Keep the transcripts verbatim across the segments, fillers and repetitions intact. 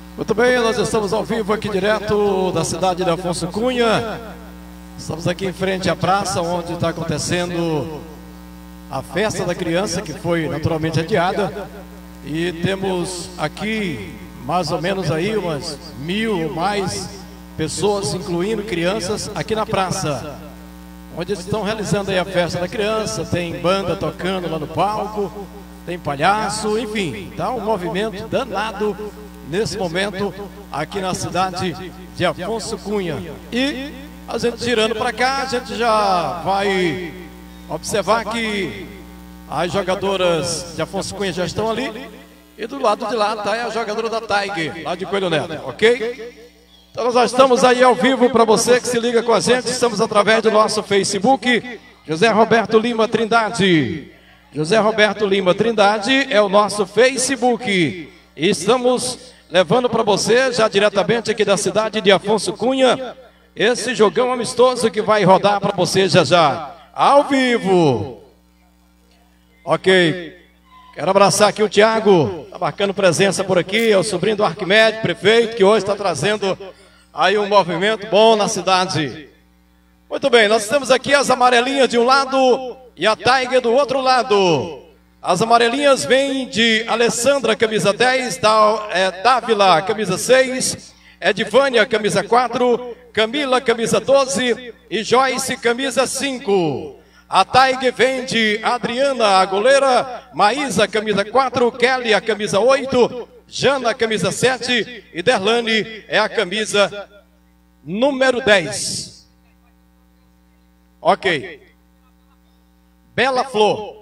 Muito bem, nós estamos ao vivo aqui direto da cidade de Afonso Cunha. Estamos aqui em frente à praça onde está acontecendo a festa da criança, que foi naturalmente adiada. E temos aqui mais ou menos aí umas mil ou mais pessoas, incluindo crianças, aqui na praça, onde eles estão realizando aí a festa da criança. Tem banda tocando lá no palco, tem palhaço, enfim, tá um movimento danado nesse momento aqui na cidade de Afonso Cunha. E a gente girando para cá, a gente já vai observar que as jogadoras de Afonso Cunha já estão ali, e do lado de lá está a jogadora da Tiger, lá de Coelho Neto, ok? Então nós já estamos aí ao vivo para você que se liga com a gente. Estamos através do nosso Facebook, José Roberto Lima Trindade. José Roberto Lima Trindade é o nosso Facebook. E estamos levando para você, já diretamente aqui da cidade de Afonso Cunha, esse jogão amistoso que vai rodar para você já já, ao vivo. Ok. Quero abraçar aqui o Tiago, está marcando presença por aqui, é o sobrinho do Arquimedes, prefeito, que hoje está trazendo aí um movimento bom na cidade. Muito bem, nós temos aqui as amarelinhas de um lado e a Tiger do outro lado. As amarelinhas vêm de Alessandra, camisa dez, da, é, Dávila, camisa seis, Edvânia, camisa quatro, Camila, camisa doze e Joyce, camisa cinco. A Tiger vem de Adriana, a goleira, Maísa, camisa quatro, Kelly, a camisa oito, Jana, camisa sete e Derlane é a camisa número dez. Ok. Bela Flor.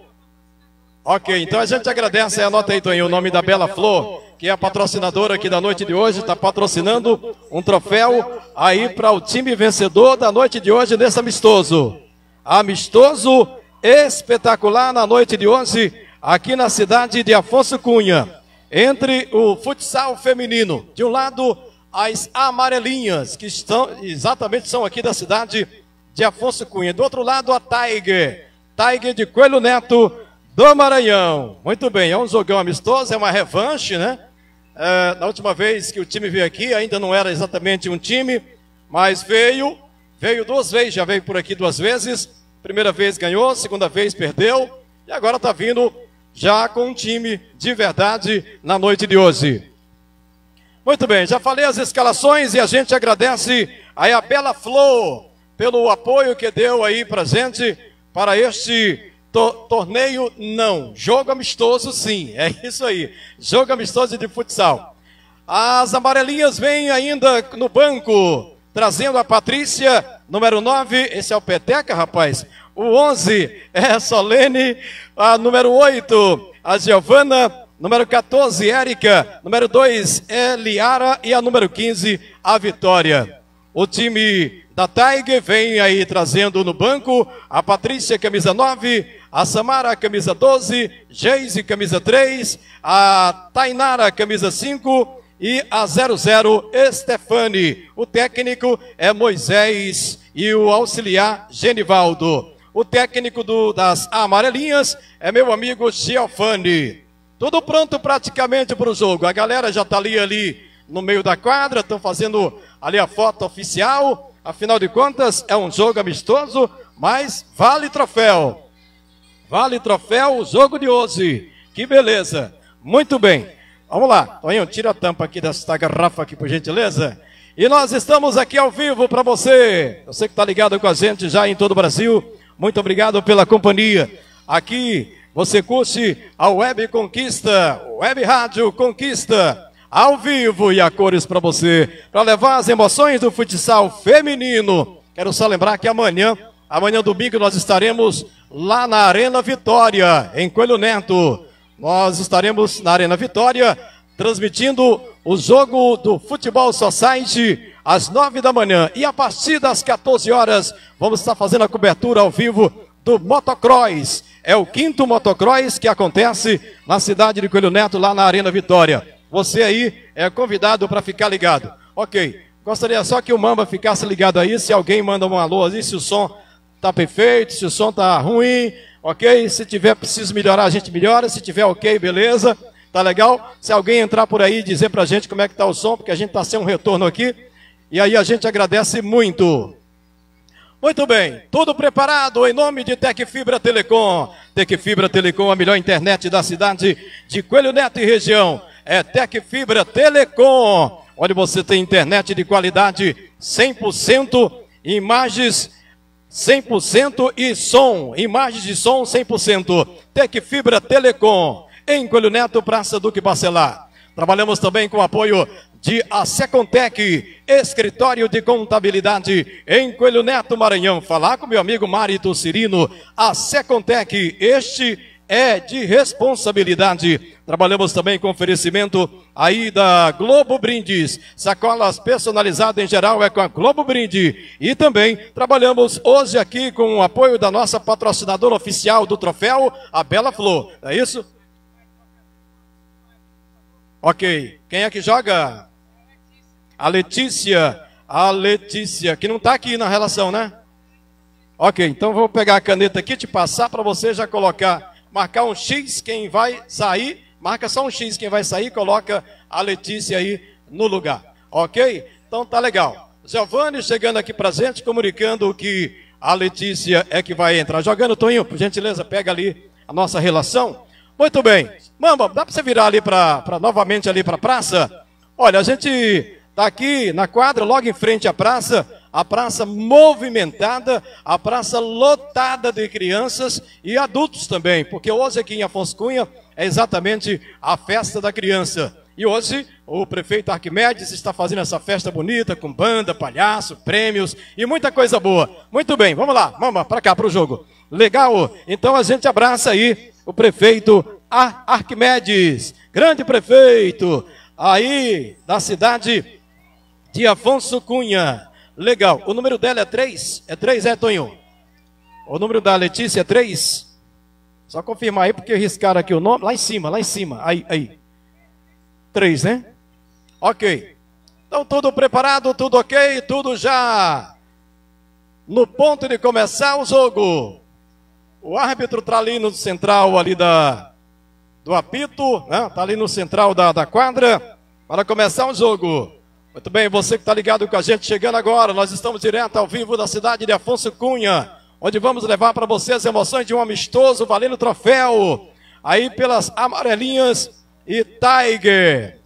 Ok, então a gente agradece, anota aí, Toninho, o nome da Bela Flor, que é a patrocinadora aqui da noite de hoje, está patrocinando um troféu aí para o time vencedor da noite de hoje nesse amistoso. Amistoso espetacular na noite de hoje, aqui na cidade de Afonso Cunha, entre o futsal feminino, de um lado as amarelinhas, que estão, exatamente são aqui da cidade de Afonso Cunha, do outro lado a Tiger, Tiger de Coelho Neto, do Maranhão. Muito bem, é um jogão amistoso, é uma revanche, né? É, na última vez que o time veio aqui, ainda não era exatamente um time, mas veio, veio duas vezes, já veio por aqui duas vezes. Primeira vez ganhou, segunda vez perdeu, e agora está vindo já com um time de verdade na noite de hoje. Muito bem, já falei as escalações e a gente agradece aí a Bela Flor pelo apoio que deu aí pra gente, para este To torneio não, jogo amistoso sim, é isso aí, jogo amistoso de futsal. As amarelinhas vêm ainda no banco, trazendo a Patrícia, número nove, esse é o Peteca, rapaz. O onze é a Solene, a número oito, a Giovana, número quatorze, Érica, número dois é Liara e a número quinze, a Vitória. O time da Tiger vem aí trazendo no banco a Patrícia, camisa nove, a Samara, camisa doze, Geise, camisa três, a Tainara, camisa cinco e a zero zero, Stefani. O técnico é Moisés e o auxiliar Genivaldo. O técnico do, das amarelinhas é meu amigo Giovanni. Tudo pronto praticamente para o jogo. A galera já está ali, ali no meio da quadra, estão fazendo ali a foto oficial. Afinal de contas, é um jogo amistoso, mas vale troféu. Vale troféu o jogo de hoje. Que beleza. Muito bem. Vamos lá. Toninho, tira a tampa aqui desta garrafa aqui, por gentileza. E nós estamos aqui ao vivo para você. Você que está ligado com a gente já em todo o Brasil. Muito obrigado pela companhia. Aqui você curte a Web Conquista, Web Rádio Conquista, ao vivo e a cores para você, para levar as emoções do futsal feminino. Quero só lembrar que amanhã, amanhã domingo, nós estaremos lá na Arena Vitória, em Coelho Neto. Nós estaremos na Arena Vitória, transmitindo o jogo do Futebol Society às nove da manhã. E a partir das quatorze horas, vamos estar fazendo a cobertura ao vivo do Motocross. É o quinto Motocross que acontece na cidade de Coelho Neto, lá na Arena Vitória. Você aí é convidado para ficar ligado. Ok, gostaria só que o Mamba ficasse ligado aí, se alguém manda um alô aí, se o som tá perfeito, se o som tá ruim, ok? Se tiver preciso melhorar, a gente melhora, se tiver ok, beleza. Tá legal? Se alguém entrar por aí e dizer pra gente como é que tá o som, porque a gente tá sem um retorno aqui, e aí a gente agradece muito. Muito bem, tudo preparado em nome de Tecfibra Telecom. Tecfibra Telecom, a melhor internet da cidade de Coelho Neto e região. É Tecfibra Telecom, onde você tem internet de qualidade cem por cento, imagens cem por cento e som, imagens de som cem por cento. Tecfibra Telecom, em Coelho Neto, Praça Duque Bacelar. Trabalhamos também com o apoio de Acecontec, escritório de contabilidade em Coelho Neto, Maranhão. Falar com meu amigo Marito Cirino, Acecontec, este é de responsabilidade. Trabalhamos também com oferecimento aí da Globo Brindes, sacolas personalizadas em geral é com a Globo Brinde. E também trabalhamos hoje aqui com o apoio da nossa patrocinadora oficial do troféu, a Bela Flor. É isso? Ok. Quem é que joga? A Letícia. A Letícia, que não está aqui na relação, né? Ok, então vou pegar a caneta aqui, te passar para você já colocar, marcar um X quem vai sair, marca só um X quem vai sair, coloca a Letícia aí no lugar. Ok? Então tá legal. Giovanni chegando aqui pra gente, comunicando que a Letícia é que vai entrar. Jogando, Toninho, por gentileza, pega ali a nossa relação. Muito bem. Mamba, dá para você virar ali para novamente ali para a praça? Olha, a gente está aqui na quadra, logo em frente à praça, a praça movimentada, a praça lotada de crianças e adultos também, porque hoje aqui em Afonso Cunha é exatamente a festa da criança. E hoje o prefeito Arquimedes está fazendo essa festa bonita com banda, palhaço, prêmios e muita coisa boa. Muito bem, vamos lá, vamos para cá para o jogo. Legal? Então a gente abraça aí o prefeito Arquimedes, grande prefeito aí da cidade de Afonso Cunha. Legal, o número dela é três? É três, é, Tonho? O número da Letícia é três? Só confirmar aí, porque riscaram aqui o nome. Lá em cima, lá em cima, aí, aí. três, né? Ok. Então tudo preparado, tudo ok, tudo já no ponto de começar o jogo. O árbitro está ali no central ali da, do apito, né? Está ali no central da, da quadra, para começar o jogo. Muito bem, você que está ligado com a gente, chegando agora, nós estamos direto ao vivo da cidade de Afonso Cunha, onde vamos levar para você as emoções de um amistoso valendo troféu, aí pelas amarelinhas e Tiger.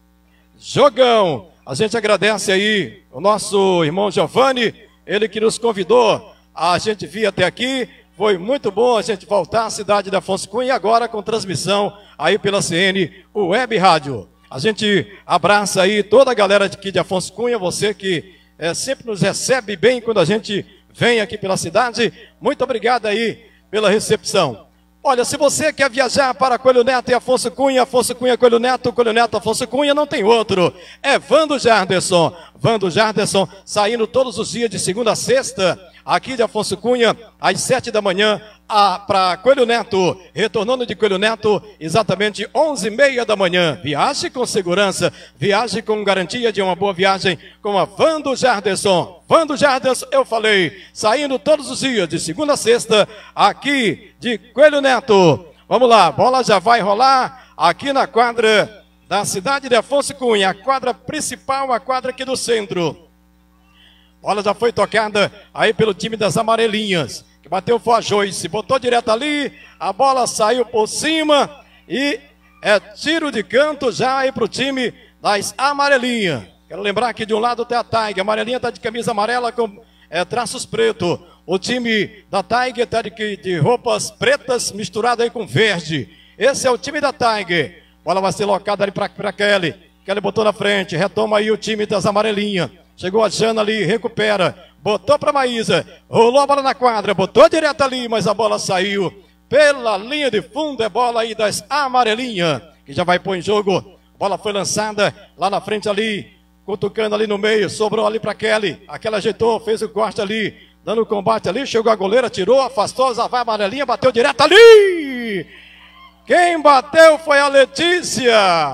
Jogão, a gente agradece aí o nosso irmão Giovanni, ele que nos convidou, a gente vir até aqui. Foi muito bom a gente voltar à cidade de Afonso Cunha e agora com transmissão aí pela C N Web Rádio. A gente abraça aí toda a galera aqui de Afonso Cunha, você que é, sempre nos recebe bem quando a gente vem aqui pela cidade. Muito obrigado aí pela recepção. Olha, se você quer viajar para Coelho Neto e Afonso Cunha, Afonso Cunha, Coelho Neto, Coelho Neto, Afonso Cunha, não tem outro. É Vando Jarderson. Vando Jarderson, saindo todos os dias de segunda a sexta, aqui de Afonso Cunha, às sete da manhã, para Coelho Neto, retornando de Coelho Neto, exatamente onze e meia da manhã. Viaje com segurança, viaje com garantia de uma boa viagem com a Vando Jarderson. Vando Jarderson, eu falei, saindo todos os dias, de segunda a sexta, aqui de Coelho Neto. Vamos lá, a bola já vai rolar aqui na quadra da cidade de Afonso Cunha, a quadra principal, a quadra aqui do centro. Bola já foi tocada aí pelo time das amarelinhas, que bateu o Joyce, botou direto ali, a bola saiu por cima e é tiro de canto já aí para o time das amarelinhas. Quero lembrar que de um lado tem a Tiger, a amarelinha está de camisa amarela com é, traços pretos. O time da Tiger está de, de roupas pretas misturado aí com verde. Esse é o time da Tiger. Bola vai ser locada ali para Kelly. Kelly botou na frente, retoma aí o time das amarelinhas. Chegou a Jana ali, recupera. Botou para Maísa, rolou a bola na quadra, botou direto ali, mas a bola saiu pela linha de fundo. É bola aí das amarelinhas, que já vai pôr em jogo. Bola foi lançada lá na frente ali, cutucando ali no meio, sobrou ali para Kelly. Aquela ajeitou, fez o corte ali, dando o combate ali, chegou a goleira, tirou, afastou, já vai a amarelinha, bateu direto ali. Quem bateu foi a Letícia.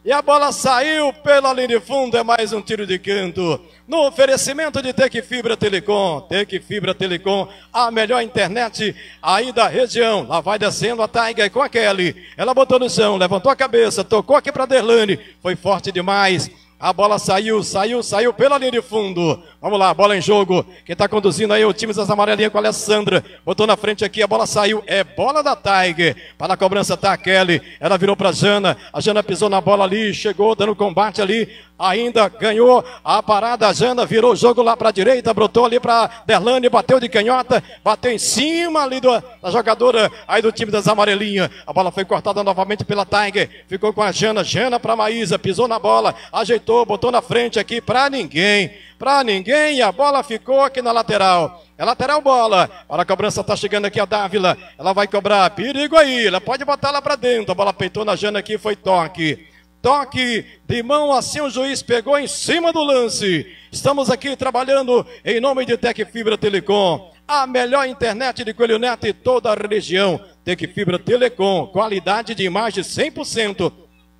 e a bola saiu pela linha de fundo, é mais um tiro de canto. No oferecimento de Tec Fibra Telecom, Tec Fibra Telecom, a melhor internet aí da região. Lá vai descendo a Tiger com a Kelly. Ela botou no chão, levantou a cabeça, tocou aqui para Derlane, foi forte demais. A bola saiu, saiu, saiu pela linha de fundo. Vamos lá, bola em jogo. Quem está conduzindo aí é o time das amarelinhas com a Alessandra. Botou na frente aqui, a bola saiu. É bola da Tiger. Para a cobrança tá a Kelly. Ela virou para a Jana. A Jana pisou na bola ali, chegou dando combate ali. Ainda ganhou a parada. A Jana virou o jogo lá para a direita. Brotou ali para Derlane, bateu de canhota. Bateu em cima ali do, da jogadora aí do time das amarelinhas. A bola foi cortada novamente pela Tiger. Ficou com a Jana. Jana para a Maísa. Pisou na bola. Ajeitou, botou na frente aqui para ninguém. Para ninguém, e a bola ficou aqui na lateral. É lateral bola. Para a cobrança está chegando aqui a Dávila. Ela vai cobrar. Perigo aí. Ela pode botar lá para dentro. A bola peitou na Jana aqui, foi toque. Toque de mão, assim o juiz pegou em cima do lance. Estamos aqui trabalhando em nome de Tec Fibra Telecom. A melhor internet de Coelho Neto e toda a região. Tec Fibra Telecom. Qualidade de imagem cem por cento.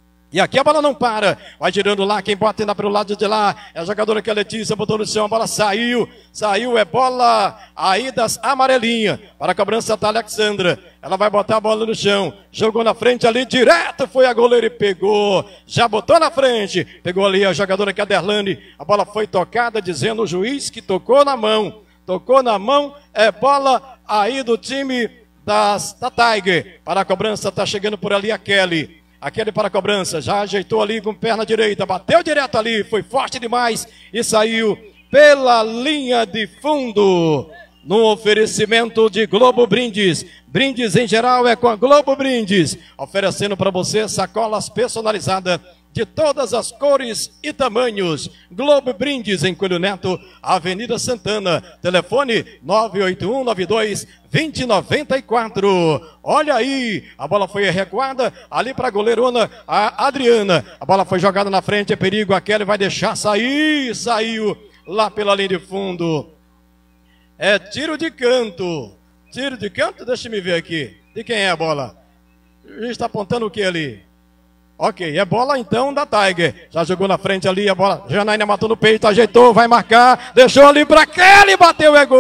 E aqui a bola não para, vai girando lá, quem bota ainda para o lado de lá, é a jogadora que é a Letícia, botou no chão, a bola saiu, saiu, é bola aí das amarelinhas, para a cobrança da Alexandra, ela vai botar a bola no chão, jogou na frente ali, direto, foi a goleira e pegou, já botou na frente, pegou ali a jogadora que é a Derlane, a bola foi tocada, dizendo o juiz que tocou na mão, tocou na mão, é bola aí do time das, da Tiger, para a cobrança está chegando por ali a Kelly. Aquele para a cobrança, já ajeitou ali com perna direita, bateu direto ali, foi forte demais e saiu pela linha de fundo. No oferecimento de Globo Brindes. Brindes em geral é com a Globo Brindes, oferecendo para você sacolas personalizadas de todas as cores e tamanhos. Globo Brindes em Coelho Neto, Avenida Santana. Telefone nove oito um nove dois dois zero nove quatro. Olha aí, a bola foi recuada ali para a goleirona, a Adriana. A bola foi jogada na frente, é perigo. A Kelly vai deixar sair, saiu lá pela linha de fundo. É tiro de canto. Tiro de canto, deixa eu ver aqui. De quem é a bola? O juiz está apontando o que ali? Ok, é bola então da Tiger. Já jogou na frente ali, a bola. Janaína matou no peito, ajeitou, vai marcar. Deixou ali para Kelly, bateu, é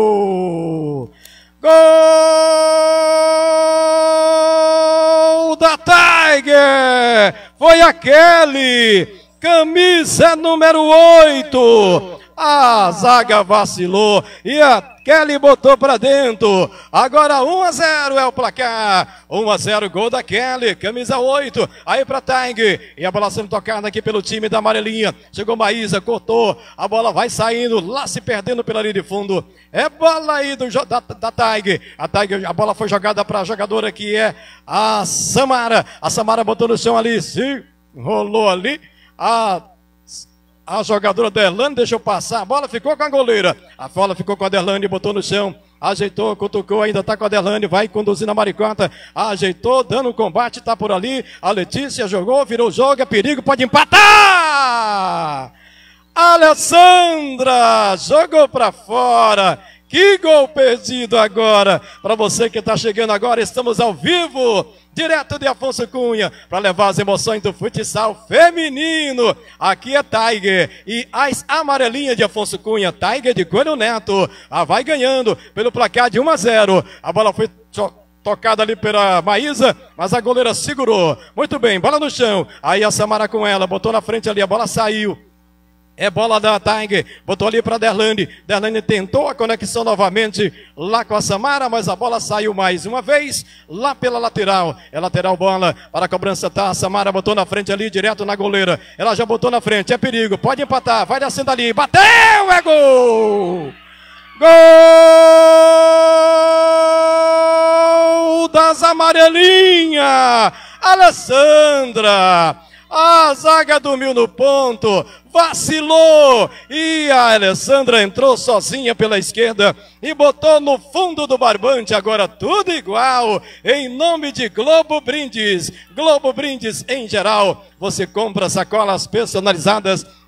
gol! Gol da Tiger! Foi a Kelly! Camisa número oito! A zaga vacilou e a Kelly botou para dentro. Agora um a zero é o placar. um a zero, gol da Kelly, camisa oito. Aí para Tiger. E a bola sendo tocada aqui pelo time da amarelinha. Chegou Maísa, cortou. A bola vai saindo, lá se perdendo pela linha de fundo. É bola aí do, da, da Tiger. A Tiger, a bola foi jogada para a jogadora que é a Samara. A Samara botou no chão ali, se rolou ali. A A jogadora Derlane deixou passar, a bola ficou com a goleira. A bola ficou com a Derlane, botou no chão, ajeitou, cutucou, ainda está com a Derlane, vai conduzindo a Maricota, ajeitou, dando combate, está por ali. A Letícia jogou, virou o jogo, é perigo, pode empatar! Alessandra jogou para fora. Que gol perdido agora. Para você que está chegando agora, estamos ao vivo, direto de Afonso Cunha, para levar as emoções do futsal feminino. Aqui é Tiger e as amarelinhas de Afonso Cunha, Tiger de Coelho Neto. Ah, vai ganhando pelo placar de um a zero. A bola foi tocada ali pela Maísa, mas a goleira segurou. Muito bem, bola no chão. Aí a Samara com ela, botou na frente ali, a bola saiu. É bola da Tiger, botou ali para Derlane. Derlane tentou a conexão novamente lá com a Samara, mas a bola saiu mais uma vez lá pela lateral. É lateral bola para a cobrança, tá? A Samara botou na frente ali, direto na goleira. Ela já botou na frente, é perigo, pode empatar, vai descendo ali, bateu, é gol! Gol das amarelinhas! Alessandra! A zaga dormiu no ponto, vacilou e a Alessandra entrou sozinha pela esquerda e botou no fundo do barbante. Agora tudo igual, em nome de Globo Brindes. Globo Brindes em geral, você compra sacolas personalizadas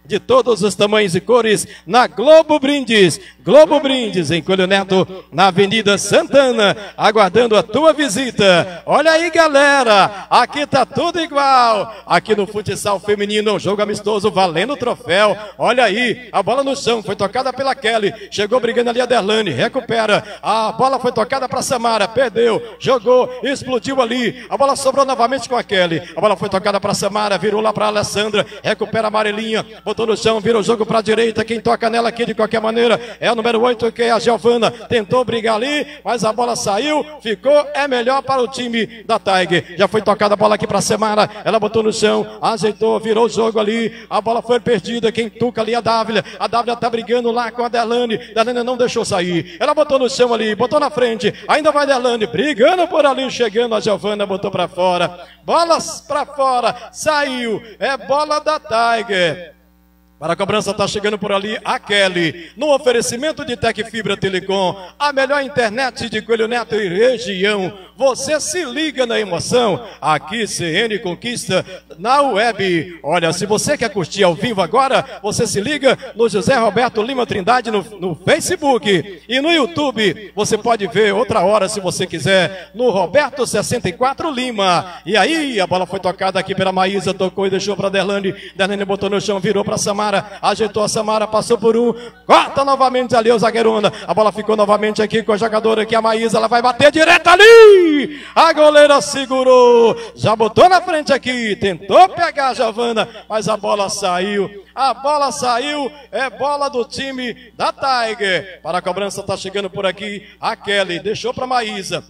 de todos os tamanhos e cores na Globo Brindes. Globo Brindes, em Coelho Neto, na Avenida Santana, aguardando a tua visita. Olha aí, galera, aqui tá tudo igual. Aqui no futsal feminino, jogo amistoso, valendo o troféu. Olha aí, a bola no chão, foi tocada pela Kelly, chegou brigando ali a Derlane, recupera. A bola foi tocada para Samara, perdeu, jogou, explodiu ali. A bola sobrou novamente com a Kelly. A bola foi tocada para Samara, virou lá para Alessandra, recupera a amarelinha, botou no chão, vira o jogo para a direita. Quem toca nela aqui de qualquer maneira é a número oito, que é a Giovana. Tentou brigar ali, mas a bola saiu, ficou, é melhor para o time da Tiger. Já foi tocada a bola aqui para Samara, ela botou no chão, ajeitou, virou o jogo ali. A bola foi perdida, quem toca ali é a Dávila. A Dávila tá brigando lá com a Derlane. Derlane não deixou sair, ela botou no chão ali, botou na frente, ainda vai Derlane, brigando por ali, chegando a Giovana, botou para fora. Bolas para fora, saiu, é bola da Tiger. Para a cobrança está chegando por ali a Kelly, no oferecimento de Tecfibra Telecom, a melhor internet de Coelho Neto e região. Você se liga na emoção, aqui C N Conquista na web. Olha, se você quer curtir ao vivo agora, você se liga no José Roberto Lima Trindade no, no Facebook e no YouTube. Você pode ver outra hora se você quiser, no Roberto sessenta e quatro Lima. E aí, a bola foi tocada aqui pela Maísa, tocou e deixou para Derlane. Derlane botou no chão, virou para Samara. Ajeitou a Samara, passou por um, corta novamente ali o zagueirona. A bola ficou novamente aqui com a jogadora aqui, a Maísa, ela vai bater direto ali. A goleira segurou, já botou na frente aqui, tentou pegar a Giovana, mas a bola saiu. A bola saiu, é bola do time da Tiger. Para a cobrança está chegando por aqui a Kelly, deixou para a Maísa.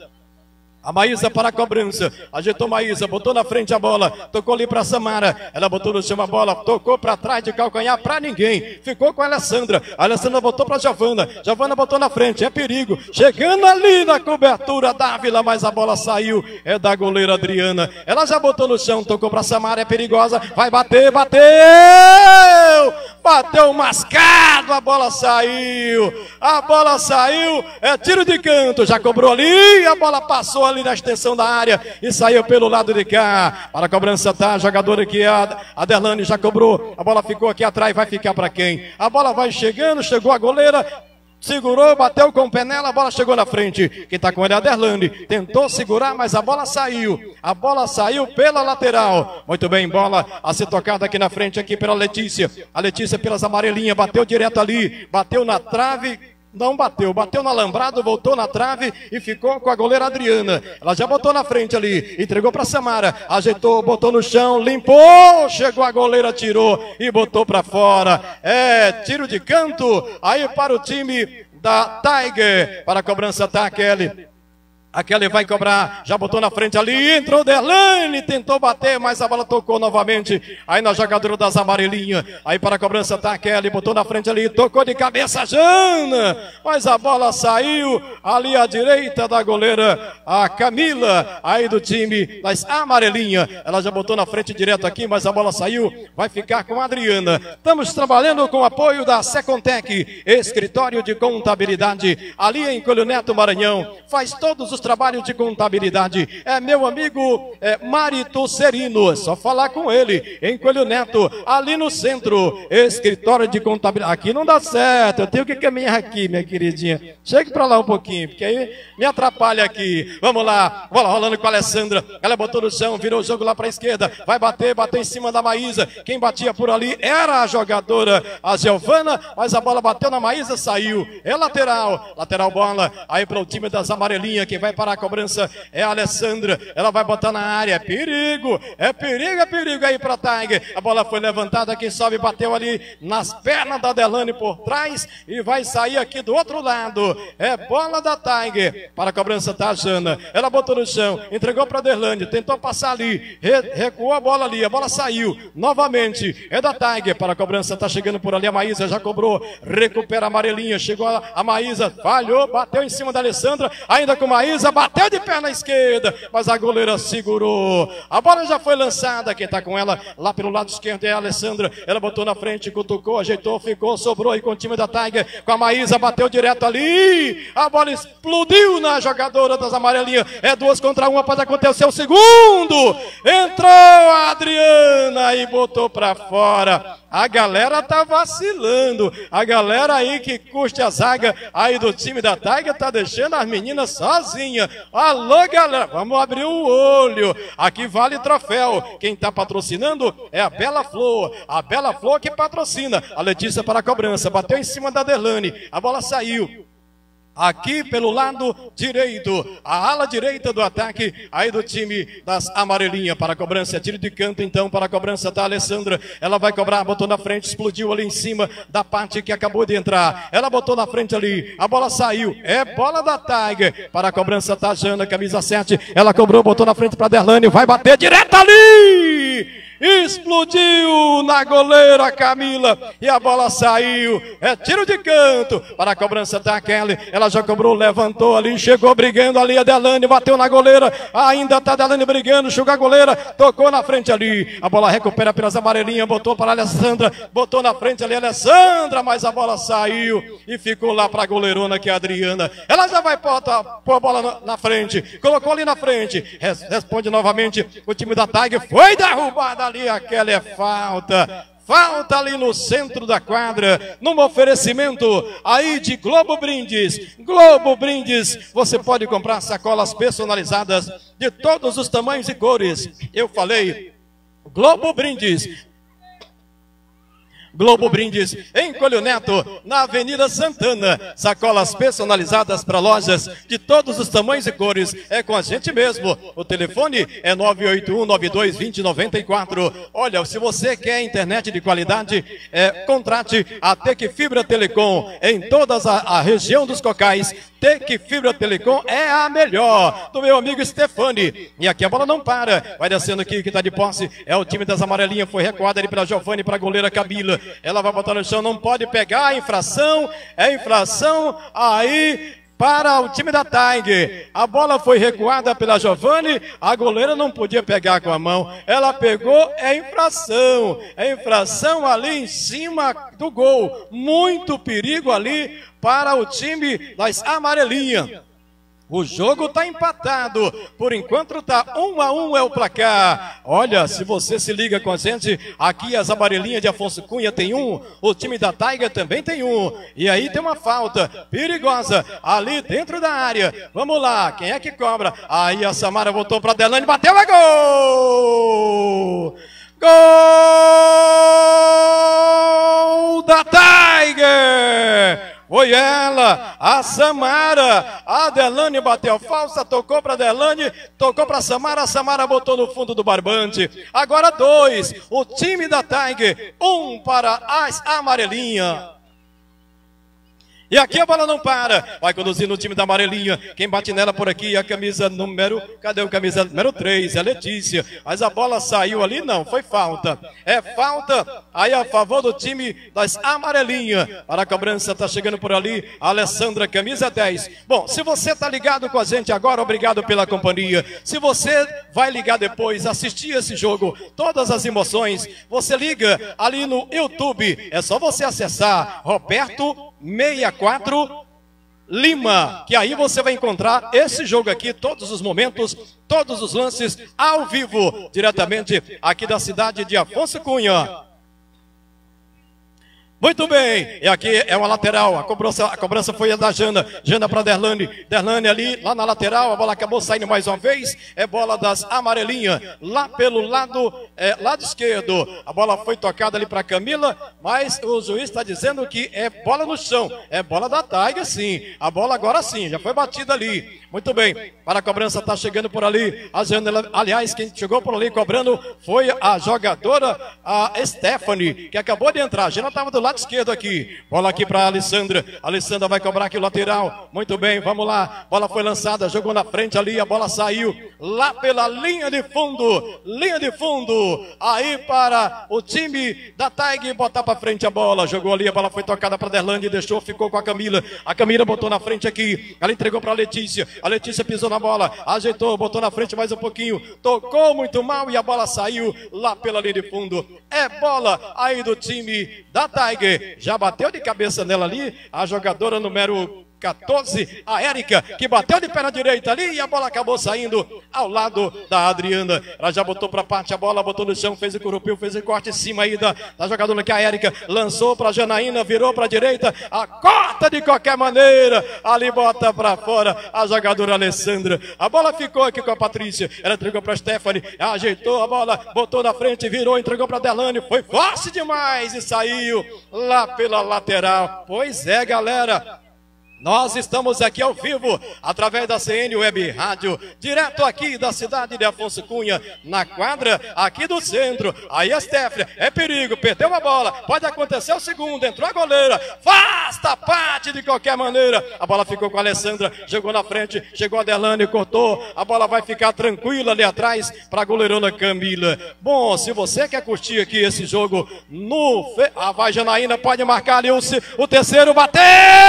A Maísa para a cobrança, ajeitou Maísa, botou na frente a bola, tocou ali para Samara, ela botou no chão a bola, tocou para trás de calcanhar para ninguém, ficou com a Alessandra, a Alessandra botou para a Giovana, Giovana botou na frente, é perigo, chegando ali na cobertura Dávila, mas a bola saiu, é da goleira Adriana, ela já botou no chão, tocou para Samara, é perigosa, vai bater, bateu, bateu mascado, a bola saiu, a bola saiu, é tiro de canto, já cobrou ali, a bola passou ali na extensão da área e saiu pelo lado de cá. Para a cobrança tá a jogadora aqui, a, a Derlane já cobrou, a bola ficou aqui atrás, vai ficar para quem? A bola vai chegando, chegou a goleira, segurou, bateu com o pé nela, a bola chegou na frente. Quem está com ele é a Derlane, tentou segurar, mas a bola saiu, a bola saiu pela lateral. Muito bem, bola a ser tocada aqui na frente, aqui pela Letícia, a Letícia pelas amarelinhas, bateu direto ali, bateu na trave. Não bateu, bateu no alambrado, voltou na trave e ficou com a goleira Adriana. Ela já botou na frente ali, entregou para Samara, ajeitou, botou no chão, limpou, chegou a goleira, tirou e botou para fora. É, tiro de canto, aí para o time da Tiger. Para a cobrança tá a Kelly. A Kelly vai cobrar, já botou na frente ali, entrou Derlane, tentou bater, mas a bola tocou novamente, aí na jogadora das amarelinhas, aí para a cobrança tá a Kelly, botou na frente ali, tocou de cabeça a Jana, mas a bola saiu ali à direita da goleira, a Camila, aí do time das amarelinhas, ela já botou na frente direto aqui, mas a bola saiu, vai ficar com a Adriana. Estamos trabalhando com o apoio da Secontec, escritório de contabilidade, ali em Coelho Neto, Maranhão, faz todos os trabalhos de contabilidade, é meu amigo é, Marito Serino, é só falar com ele, em Coelho Neto, ali no centro, escritório de contabilidade. Aqui não dá certo, eu tenho que caminhar aqui, minha queridinha, chegue pra lá um pouquinho, porque aí me atrapalha aqui. Vamos lá, bola rolando com a Alessandra, ela botou no chão, virou o jogo lá pra esquerda, vai bater, bateu em cima da Maísa, quem batia por ali era a jogadora, a Giovana, mas a bola bateu na Maísa, saiu, é lateral, lateral bola, aí para o time das amarelinhas, quem vai para a cobrança é a Alessandra, ela vai botar na área, é perigo, é perigo, é perigo aí para a Tiger, a bola foi levantada, quem sobe bateu ali nas pernas da Derlane por trás e vai sair aqui do outro lado, é bola da Tiger, para a cobrança tá a Jana, ela botou no chão, entregou para a Derlane, tentou passar ali, re, recuou a bola ali, a bola saiu, novamente, é da Tiger, para a cobrança tá chegando por ali, a Maísa já cobrou, recupera a amarelinha, chegou a, a Maísa, falhou, bateu em cima da Alessandra, ainda com a Maísa, bateu de perna esquerda, mas a goleira segurou, a bola já foi lançada, quem está com ela lá pelo lado esquerdo é a Alessandra, ela botou na frente, cutucou, ajeitou, ficou, sobrou aí com o time da Tiger, com a Maísa, bateu direto ali, a bola explodiu na jogadora das amarelinhas, é duas contra uma, pode acontecer o segundo, entrou a a Adriana e botou pra fora. A galera tá vacilando. A galera aí que curte a zaga aí do time da Tiger tá deixando as meninas sozinhas. Alô, galera, vamos abrir o olho. Aqui vale troféu. Quem tá patrocinando é a Bela Flor. A Bela Flor que patrocina. A Letícia para a cobrança. Bateu em cima da Derlane. A bola saiu. Aqui pelo lado direito, a ala direita do ataque, aí do time das amarelinhas, para a cobrança, tiro de canto então, para a cobrança da Alessandra, ela vai cobrar, botou na frente, explodiu ali em cima da parte que acabou de entrar, ela botou na frente ali, a bola saiu, é bola da Tiger, para a cobrança da Jana, camisa sete, ela cobrou, botou na frente para a Derlane, vai bater direto ali! Explodiu na goleira Camila e a bola saiu, é tiro de canto para a cobrança da Kelly, ela já cobrou, levantou ali, chegou brigando ali a Delane, bateu na goleira, ainda tá Delane brigando, chegou a goleira, tocou na frente ali, a bola recupera pelas amarelinhas, botou para a Alessandra, botou na frente ali a Alessandra, mas a bola saiu e ficou lá para a goleirona que é a Adriana, ela já vai pôr a bola na, na frente, colocou ali na frente, Res, responde novamente o time da Tiger, foi derrubada ali, aquela é falta, falta ali no centro da quadra, num oferecimento aí de Globo Brindes. Globo Brindes, você pode comprar sacolas personalizadas de todos os tamanhos e cores. Eu falei, Globo Brindes. Globo Brindes, em Coelho Neto, na Avenida Santana. Sacolas personalizadas para lojas de todos os tamanhos e cores. É com a gente mesmo. O telefone é nove oito um, nove dois dois zero, nove quatro. Olha, se você quer internet de qualidade, é, contrate a Tec Fibra Telecom em toda a, a região dos Cocais. Tec Fibra Telecom é a melhor, do meu amigo Stefani. E aqui a bola não para, vai descendo aqui que está de posse, é o time das amarelinhas, foi recuado ali para Giovanni, para a goleira Camila, ela vai botar no chão, não pode pegar, infração, é infração, aí para o time da Tiger, a bola foi recuada pela Giovanni, a goleira não podia pegar com a mão, ela pegou, é infração, é infração ali em cima do gol, muito perigo ali para o time das amarelinhas. O jogo está empatado, por enquanto está um a um é o placar. Olha, se você se liga com a gente, aqui as amarelinhas de Afonso Cunha tem um, o time da Tiger também tem um. E aí tem uma falta perigosa ali dentro da área. Vamos lá, quem é que cobra? Aí a Samara voltou para Delane, bateu, é gol! Gol da Tiger! Foi ela, a Samara, a Delane bateu falsa, tocou para Delane, tocou para Samara, a Samara botou no fundo do barbante. Agora dois, o time da Tiger, um para as amarelinhas. E aqui a bola não para, vai conduzindo o time da amarelinha, quem bate nela por aqui é a camisa número, cadê o camisa número três, é Letícia, mas a bola saiu ali, não, foi falta, é falta, aí a favor do time das amarelinhas, para a cobrança, tá chegando por ali, a Alessandra, camisa dez, bom, se você tá ligado com a gente agora, obrigado pela companhia, se você vai ligar depois, assistir esse jogo, todas as emoções, você liga ali no YouTube, é só você acessar Roberto sessenta e quatro Lima, que aí você vai encontrar esse jogo aqui, todos os momentos, todos os lances ao vivo, diretamente aqui da cidade de Afonso Cunha. Muito bem, e aqui é uma lateral, a cobrança, a cobrança foi a da Jana, Jana para Derlane, Derlane ali, lá na lateral, a bola acabou saindo mais uma vez, é bola das amarelinhas, lá pelo lado, é, lado esquerdo, a bola foi tocada ali para Camila, mas o juiz está dizendo que é bola no chão, é bola da Tiger sim, a bola agora sim, já foi batida ali, muito bem, para a cobrança está chegando por ali, a Jana, aliás, quem chegou por ali cobrando foi a jogadora, a Stephanie, que acabou de entrar, a Jana estava do lado lado esquerdo aqui, bola aqui para a Alessandra, a Alessandra vai cobrar aqui o lateral, muito bem, vamos lá, bola foi lançada, jogou na frente ali, a bola saiu, lá pela linha de fundo, linha de fundo, aí para o time da Tiger botar para frente a bola, jogou ali, a bola foi tocada para Derlane, deixou, ficou com a Camila, a Camila botou na frente aqui, ela entregou para a Letícia, a Letícia pisou na bola, ajeitou, botou na frente mais um pouquinho, tocou muito mal e a bola saiu lá pela linha de fundo, é bola aí do time da Tiger, já bateu de cabeça nela ali, a jogadora número quatorze, a Érica, que bateu de perna direita ali e a bola acabou saindo ao lado da Adriana. Ela já botou para parte a bola, botou no chão, fez o curupio, fez o corte em cima aí da, da jogadora que é a Érica, lançou para Janaína, virou para a direita, a corta de qualquer maneira, ali bota para fora a jogadora Alessandra. A bola ficou aqui com a Patrícia, ela entregou para a Stephanie, ajeitou a bola, botou na frente, virou, entregou para Delane, foi forte demais e saiu lá pela lateral. Pois é, galera, nós estamos aqui ao vivo, através da C N Web Rádio, direto aqui da cidade de Afonso Cunha, na quadra aqui do centro. Aí a Stephanie, é perigo, perdeu a bola, pode acontecer o segundo, entrou a goleira, afasta a parte de qualquer maneira. A bola ficou com a Alessandra, jogou na frente, chegou a Delane, cortou, a bola vai ficar tranquila ali atrás para a goleirona Camila. Bom, se você quer curtir aqui esse jogo no... Fe... Ah, vai Janaína, pode marcar ali o, o terceiro, bateu!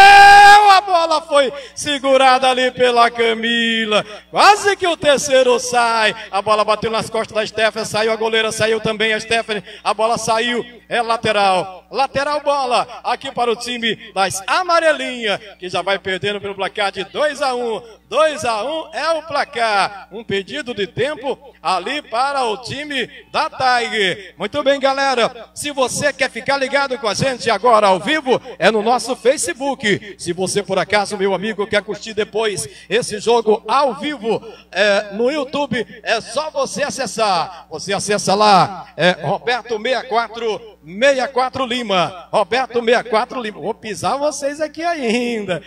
A bola foi segurada ali pela Camila, quase que o terceiro sai, a bola bateu nas costas da Stephanie, saiu a goleira, saiu também a Stephanie, a bola saiu, é lateral, lateral bola, aqui para o time das amarelinhas, que já vai perdendo pelo placar de dois a um, dois a um é o placar, um pedido de tempo ali para o time da Tiger. Muito bem, galera, se você quer ficar ligado com a gente agora ao vivo, é no nosso Facebook. Se você por acaso, meu amigo, quer curtir depois esse jogo ao vivo é, no YouTube, é só você acessar. Você acessa lá, é, Roberto sessenta e quatro sessenta e quatro Lima. Roberto sessenta e quatro Lima. Vou pisar vocês aqui ainda.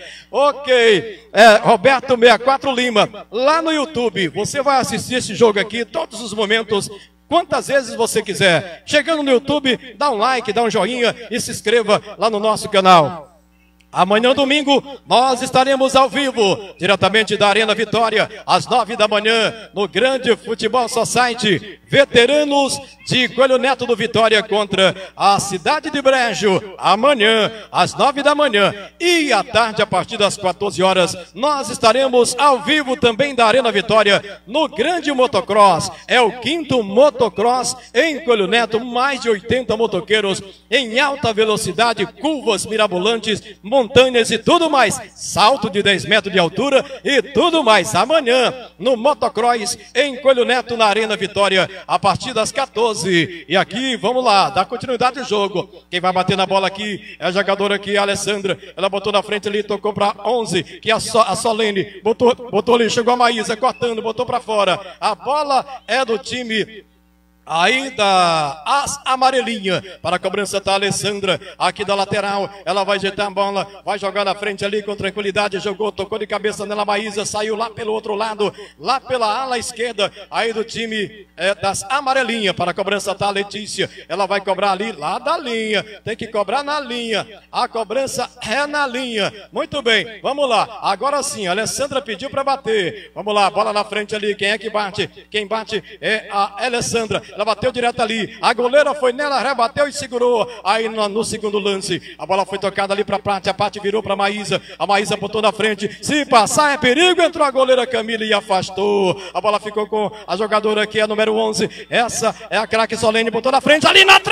Ok. É, Roberto sessenta e quatro Lima. Lá no YouTube, você vai assistir esse jogo aqui, todos os momentos, quantas vezes você quiser. Chegando no YouTube, dá um like, dá um joinha e se inscreva lá no nosso canal. Amanhã, domingo, nós estaremos ao vivo, diretamente da Arena Vitória, às nove da manhã, no Grande Futebol Society, veteranos de Coelho Neto do Vitória contra a Cidade de Brejo, amanhã, às nove da manhã, e à tarde, a partir das quatorze horas, nós estaremos ao vivo também da Arena Vitória, no Grande Motocross, é o quinto motocross em Coelho Neto, mais de oitenta motoqueiros em alta velocidade, curvas mirabolantes, montanhas e tudo mais, salto de dez metros de altura e tudo mais, amanhã no Motocross em Coelho Neto, na Arena Vitória, a partir das quatorze. E aqui, vamos lá, dá continuidade ao jogo. Quem vai bater na bola aqui é a jogadora aqui, a Alessandra, ela botou na frente ali, tocou para onze, que é a, so, a Solene, botou, botou ali, chegou a Maísa, cortando, botou para fora, a bola é do time ainda as amarelinha, para a cobrança tá a Alessandra, aqui da lateral, ela vai ajeitar a bola, vai jogar na frente ali com tranquilidade, jogou, tocou de cabeça nela, Maísa, saiu lá pelo outro lado, lá pela ala esquerda, aí do time é, das amarelinha, para a cobrança tá a Letícia, ela vai cobrar ali, lá da linha, tem que cobrar na linha, a cobrança é na linha, muito bem, vamos lá, agora sim, a Alessandra pediu para bater, vamos lá, bola na frente ali, quem é que bate? Quem bate é a Alessandra, ela bateu direto ali, a goleira foi nela, rebateu e segurou, aí no, no segundo lance, a bola foi tocada ali para a Pati, a Pati virou para a Maísa, a Maísa botou na frente, se passar é perigo, entrou a goleira Camila e afastou, a bola ficou com a jogadora aqui, a número onze, essa é a craque Solene, botou na frente, ali na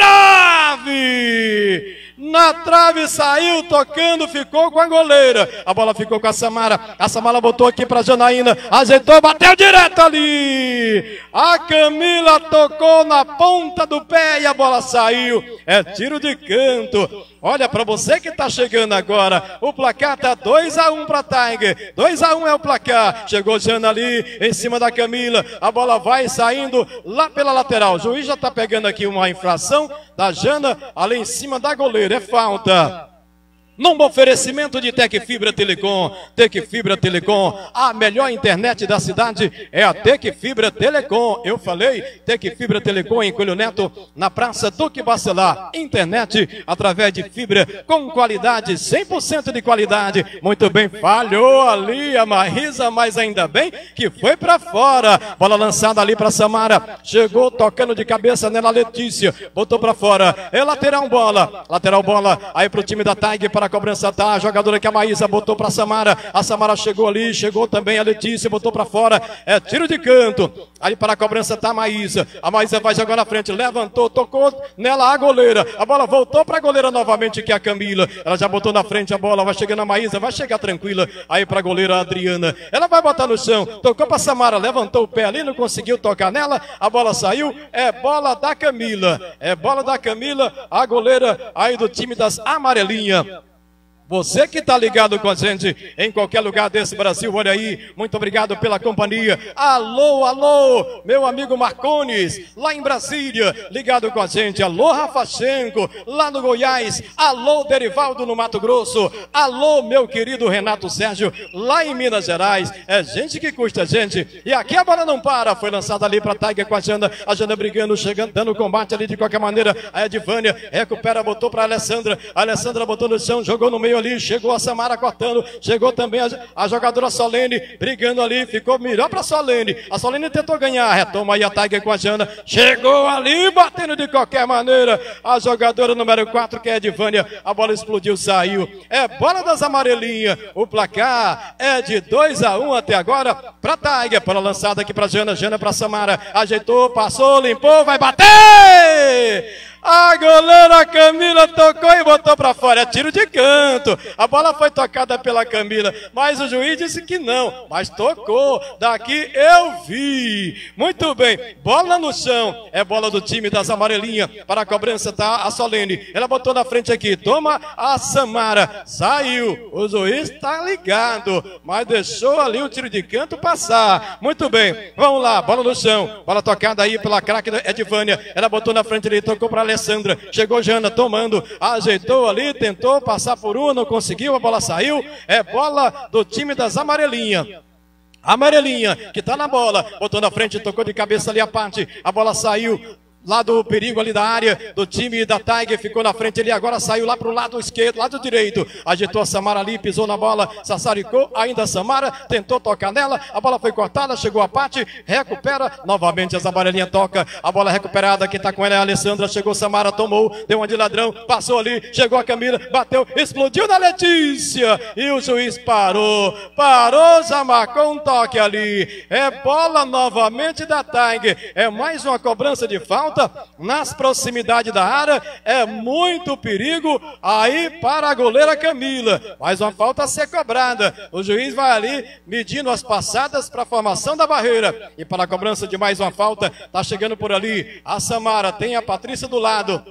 trave, na trave saiu tocando, ficou com a goleira, a bola ficou com a Samara, a Samara botou aqui para a Janaína, ajeitou, bateu direto ali, a Camila tocou na ponta do pé e a bola saiu, é tiro de canto. Olha, para você que está chegando agora, o placar está dois a um para a Tiger, dois a um é o placar, chegou Jana ali, em cima da Camila, a bola vai saindo lá pela lateral, o juiz já está pegando aqui uma infração da Jana, ali em cima da goleira, é falta. Num oferecimento de Tecfibra Telecom, Tecfibra Telecom, a melhor internet da cidade é a Tecfibra Telecom. Eu falei, Tecfibra Telecom em Coelho Neto, na Praça Duque Bacelar. Internet através de fibra com qualidade, cem por cento de qualidade. Muito bem, falhou ali a Marisa, mas ainda bem que foi para fora. Bola lançada ali para Samara, chegou tocando de cabeça nela Letícia, botou para fora. É lateral bola, lateral bola aí para o time da Tiger, para cobrança tá a jogadora que a Maísa botou para Samara. A Samara chegou ali, chegou também a Letícia, botou para fora. É tiro de canto. Ali para a cobrança tá a Maísa. A Maísa vai jogar na frente, levantou, tocou nela a goleira. A bola voltou para a goleira novamente, que é a Camila. Ela já botou na frente a bola, vai chegando a Maísa, vai chegar tranquila. Aí para a goleira Adriana. Ela vai botar no chão, tocou para Samara, levantou o pé ali, não conseguiu tocar nela. A bola saiu, é bola da Camila. É bola da Camila, a goleira aí do time das amarelinhas. Você que está ligado com a gente em qualquer lugar desse Brasil, olha aí, muito obrigado pela companhia. Alô, alô, meu amigo Marcones, lá em Brasília, ligado com a gente. Alô, Rafachenko, lá no Goiás. Alô, Derivaldo, no Mato Grosso. Alô, meu querido Renato Sérgio, lá em Minas Gerais. É gente que custa gente. E aqui a bola não para. Foi lançada ali para a Tiger com a Jana. A Jana brigando, chegando, dando combate ali de qualquer maneira. A Edvânia recupera, botou para a Alessandra. A Alessandra botou no chão, jogou no meio ali, chegou a Samara cortando, chegou também a, a jogadora Solene, brigando ali, ficou melhor para Solene. A Solene tentou ganhar, retoma aí a Tiger com a Jana, chegou ali, batendo de qualquer maneira. A jogadora número quatro, que é a Edvânia, a bola explodiu, saiu. É bola das amarelinhas, o placar é de dois a um até agora para Tiger. Bola lançada aqui para Jana, Jana para Samara, ajeitou, passou, limpou, vai bater! A goleira Camila tocou e botou para fora. É tiro de canto. A bola foi tocada pela Camila, mas o juiz disse que não. Mas tocou. Daqui eu vi. Muito bem. Bola no chão. É bola do time das amarelinhas. Para a cobrança tá a Solene. Ela botou na frente aqui. Toma a Samara. Saiu. O juiz está ligado, mas deixou ali o tiro de canto passar. Muito bem. Vamos lá. Bola no chão. Bola tocada aí pela craque Edvânia. Ela botou na frente ali. Tocou para Alessandra, chegou Jana tomando, ajeitou ali, tentou passar por uma, não conseguiu, a bola saiu. É bola do time das amarelinhas. Amarelinha, que tá na bola, botou na frente, tocou de cabeça ali a parte, a bola saiu lá do perigo ali da área do time da Tiger, ficou na frente ali, agora saiu lá pro lado esquerdo, lado direito, ajeitou a Samara ali, pisou na bola, sassaricou, ainda a Samara, tentou tocar nela, a bola foi cortada, chegou a parte, recupera, novamente as amarelinhas toca, a bola recuperada, quem tá com ela é a Alessandra, chegou Samara, tomou, deu uma de ladrão, passou ali, chegou a Camila, bateu, explodiu na Letícia, e o juiz parou, parou, já marcou um toque ali, é bola novamente da Tiger, é mais uma cobrança de falta, nas proximidades da área, é muito perigo aí para a goleira Camila, mais uma falta a ser cobrada, o juiz vai ali medindo as passadas para a formação da barreira, e para a cobrança de mais uma falta, tá chegando por ali a Samara, tem a Patrícia do lado.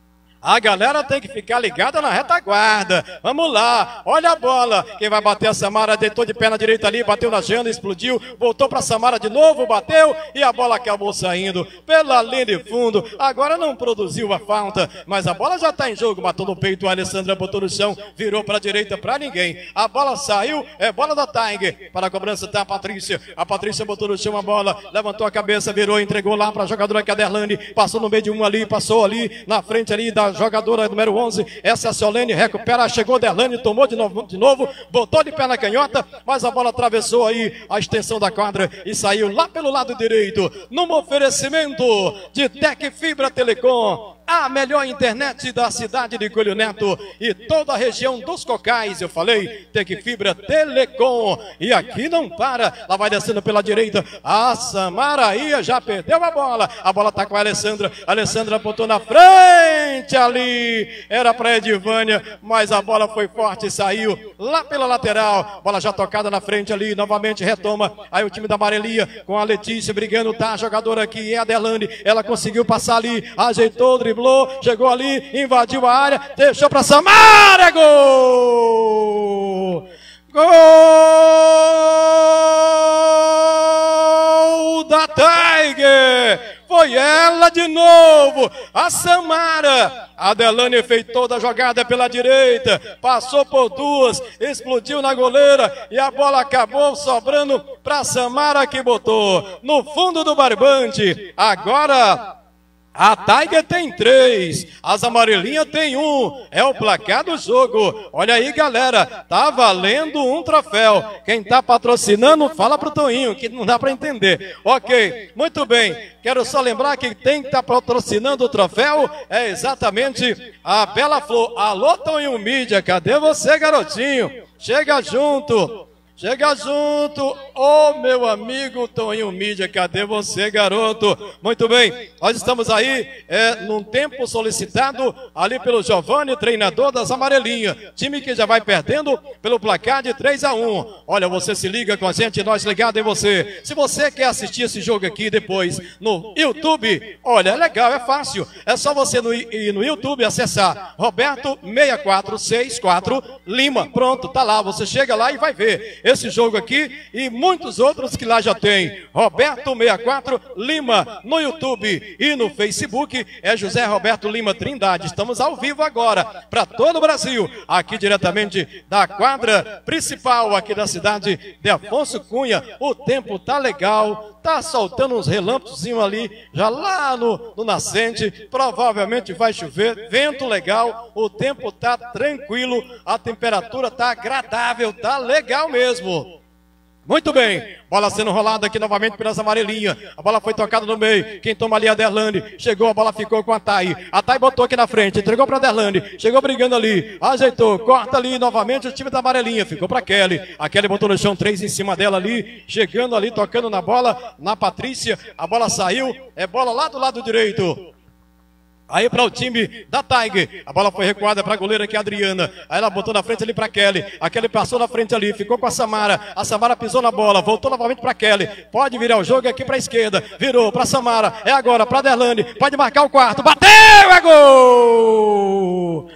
A galera tem que ficar ligada na retaguarda. Vamos lá, olha a bola. Quem vai bater a Samara, deitou de perna direita ali, bateu na Jana, explodiu, voltou para Samara de novo, bateu e a bola acabou saindo pela linha de fundo. Agora não produziu a falta, mas a bola já está em jogo. Matou no peito, a Alessandra botou no chão, virou para a direita para ninguém. A bola saiu, é bola da Tiger. Para a cobrança está a Patrícia. A Patrícia botou no chão a bola, levantou a cabeça, virou, entregou lá para a jogadora que é a Derlane. Passou no meio de um ali, passou ali, na frente ali da jogadora número onze, essa é a Solene, recupera, chegou Derlane, tomou de novo, de novo, botou de pé na canhota, mas a bola atravessou aí a extensão da quadra e saiu lá pelo lado direito, num oferecimento de Tec Fibra Telecom, a melhor internet da cidade de Coelho Neto e toda a região dos Cocais. Eu falei, Tec Fibra Telecom. E aqui não para. Ela vai descendo pela direita. A Samaraia já perdeu a bola. A bola está com a Alessandra. A Alessandra botou na frente ali. Era para a Edvânia, mas a bola foi forte e saiu lá pela lateral. Bola já tocada na frente ali. Novamente retoma. Aí o time da Amarelinha com a Letícia brigando. Tá a jogadora aqui é a Derlane. Ela conseguiu passar ali. Ajeitou, driblou. Chegou ali, invadiu a área, deixou para Samara, gol! Gol da Tiger! Foi ela de novo, a Samara. A Delane fez toda a jogada pela direita, passou por duas, explodiu na goleira e a bola acabou sobrando para Samara, que botou no fundo do barbante. Agora A Tiger tem três, as amarelinhas tem um, é o placar do jogo. Olha aí, galera, tá valendo um troféu. Quem tá patrocinando, fala pro Toninho, que não dá para entender. Ok, muito bem. Quero só lembrar que quem tá patrocinando o troféu é exatamente a Bela Flor. Alô, Toninho Mídia, cadê você, garotinho? Chega junto. Chega junto, ô oh, meu amigo Toninho Mídia, cadê você, garoto? Muito bem, nós estamos aí é, num tempo solicitado ali pelo Giovanni, treinador das amarelinhas. Time que já vai perdendo pelo placar de três a um. Olha, você se liga com a gente, nós ligados em você. Se você quer assistir esse jogo aqui depois no YouTube, olha, é legal, é fácil. É só você no, ir no YouTube acessar Roberto seis quatro seis quatro Lima. Pronto, tá lá, você chega lá e vai ver esse jogo aqui e muitos outros que lá já tem. Roberto seis quatro Lima no YouTube e no Facebook é José Roberto Lima Trindade. Estamos ao vivo agora para todo o Brasil, aqui diretamente da quadra principal aqui da cidade de Afonso Cunha. O tempo tá legal, tá soltando uns relâmpagos ali, já lá no, no nascente, provavelmente vai chover, vento legal, o tempo tá tranquilo, a temperatura tá agradável, tá legal mesmo. Muito bem, bola sendo rolada aqui novamente pelas amarelinhas. A bola foi tocada no meio. Quem toma ali é a Derlane. Chegou, a bola ficou com a Thay. A Thay botou aqui na frente, entregou para a Derlane. Chegou brigando ali, ajeitou, corta ali novamente o time da amarelinha. Ficou para Kelly. A Kelly botou no chão, três em cima dela ali. Chegando ali, tocando na bola, na Patrícia. A bola saiu, é bola lá do lado direito. Aí para o time da Tiger, a bola foi recuada para a goleira que é a Adriana. Aí ela botou na frente ali para Kelly. A Kelly passou na frente ali, ficou com a Samara. A Samara pisou na bola, voltou novamente para Kelly. Pode virar o jogo aqui para a esquerda. Virou para Samara. É agora para Derlane. Pode marcar o quarto. Bateu, é gol!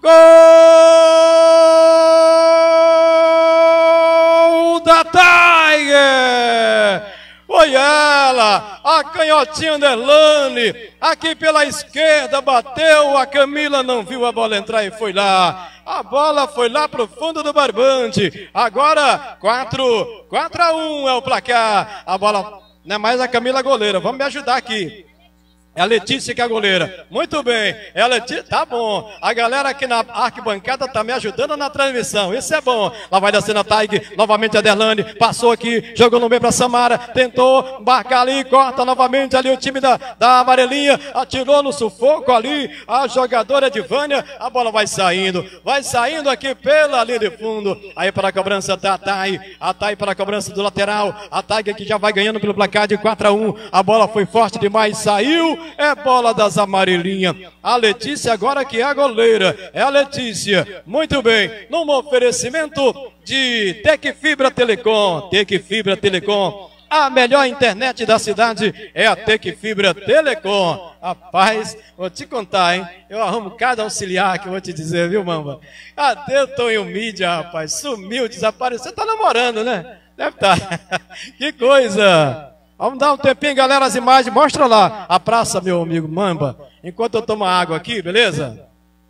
Gol da Tiger! Foi ela, a canhotinha Derlane, aqui pela esquerda, bateu, a Camila não viu a bola entrar e foi lá. A bola foi lá pro fundo do barbante. Agora, quatro a um é o placar. A bola, não é mais a Camila goleira, vamos me ajudar aqui. É a Letícia que é a goleira. Muito bem. É a Letícia. Tá bom. A galera aqui na arquibancada tá me ajudando na transmissão. Isso é bom. Lá vai descendo a Tiger. Novamente a Derlane. Passou aqui. Jogou no meio para Samara. Tentou marcar ali. Corta novamente ali o time da, da amarelinha. Atirou no sufoco ali. A jogadora de Vânia. A bola vai saindo. Vai saindo aqui pela linha de fundo. Aí para a cobrança da Thay. A Thay para a cobrança do lateral. A Tiger que já vai ganhando pelo placar de quatro a um. A bola foi forte demais. Saiu. É bola das amarelinhas. A Letícia agora que é a goleira. É a Letícia. Muito bem. Num oferecimento de Tecfibra Telecom. Tecfibra Telecom. A melhor internet da cidade é a Tecfibra Telecom. Rapaz, vou te contar, hein? Eu arrumo cada auxiliar que eu vou te dizer, viu, Mamba? Cadê o Toninho Mídia, rapaz? Sumiu, desapareceu. Você tá namorando, né? Deve estar. Que coisa. Vamos dar um tempinho, galera, as imagens. Mostra lá a praça, meu amigo Mamba. Enquanto eu tomo água aqui, beleza?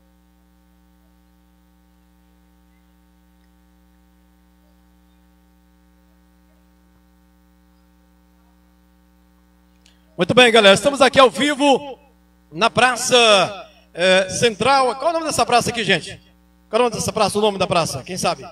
Muito bem, galera. Estamos aqui ao vivo na Praça é, Central. Qual é o nome dessa praça aqui, gente? Qual é o nome dessa praça? O nome da praça? Quem sabe?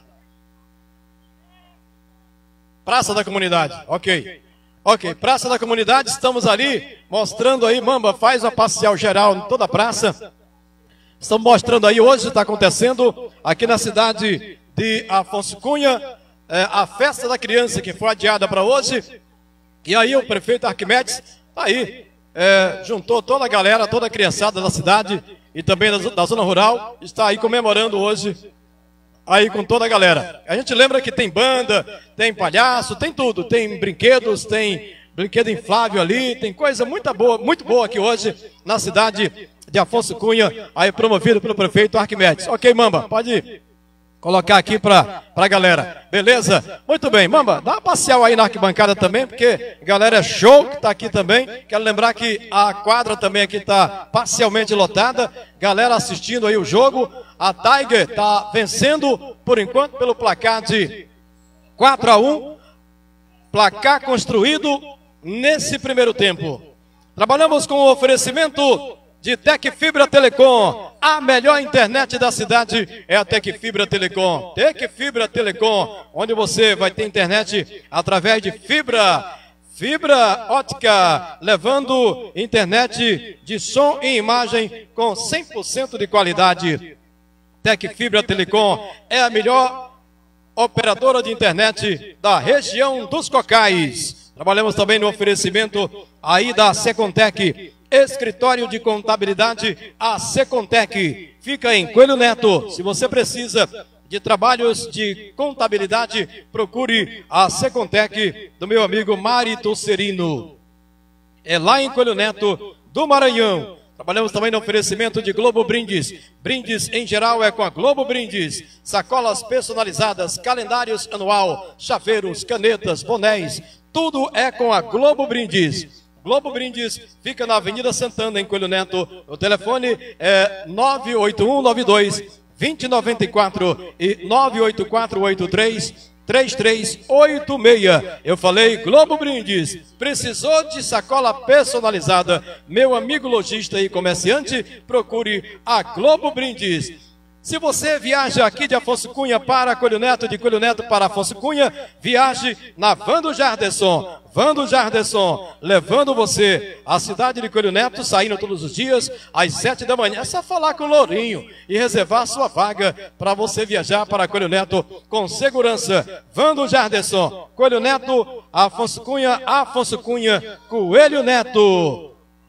Praça da Comunidade. Ok. Ok, Praça da Comunidade, estamos ali mostrando aí, Mamba, faz uma parcial geral em toda a praça. Estamos mostrando aí, hoje está acontecendo aqui na cidade de Afonso Cunha, é, a festa da criança que foi adiada para hoje. E aí o prefeito Arquimedes está aí, é, juntou toda a galera, toda a criançada da cidade e também da, da zona rural, está aí comemorando hoje aí com toda a galera. A gente lembra que tem banda, tem palhaço, tem tudo, tem brinquedos, tem brinquedo inflável ali, tem coisa muito boa, muito boa aqui hoje na cidade de Afonso Cunha, aí promovido pelo prefeito Arquimedes. Ok, Mamba, pode colocar aqui para a galera, beleza? Muito bem, Mamba, dá uma parcial aí na arquibancada também, porque a galera é show que está aqui também. Quero lembrar que a quadra também aqui está parcialmente lotada, galera assistindo aí o jogo. A Tiger está vencendo, por enquanto, pelo placar de quatro a um. Placar construído nesse primeiro tempo. Trabalhamos com o oferecimento de Tecfibra Telecom. A melhor internet da cidade é a Tecfibra Telecom. Tecfibra Telecom, onde você vai ter internet através de fibra, fibra ótica, levando internet de som e imagem com cem por cento de qualidade. Tecfibra Telecom é a melhor operadora de internet da região dos Cocais. Trabalhamos também no oferecimento aí da Secontec, escritório de contabilidade, a Secontec. Fica em Coelho Neto. Se você precisa de trabalhos de contabilidade, procure a Secontec do meu amigo Mari Tosserino. É lá em Coelho Neto do Maranhão. Trabalhamos também no oferecimento de Globo Brindes. Brindes em geral é com a Globo Brindes. Sacolas personalizadas, calendários anual, chaveiros, canetas, bonés. Tudo é com a Globo Brindes. Globo Brindes fica na Avenida Santana, em Coelho Neto. O telefone é nove oito um nove dois, dois zero nove quatro e nove oito quatro oito três, três três oito seis. Eu falei Globo Brindes. Precisou de sacola personalizada? Meu amigo lojista e comerciante, procure a Globo Brindes. Se você viaja aqui de Afonso Cunha para Coelho Neto, de Coelho Neto para Afonso Cunha, viaje na Van do Jarderson. Van do Jarderson, levando você à cidade de Coelho Neto, saindo todos os dias às sete da manhã. É só falar com o Lourinho e reservar sua vaga para você viajar para Coelho Neto com segurança. Van do Jarderson, Coelho Neto, Afonso Cunha, Afonso Cunha, Coelho Neto.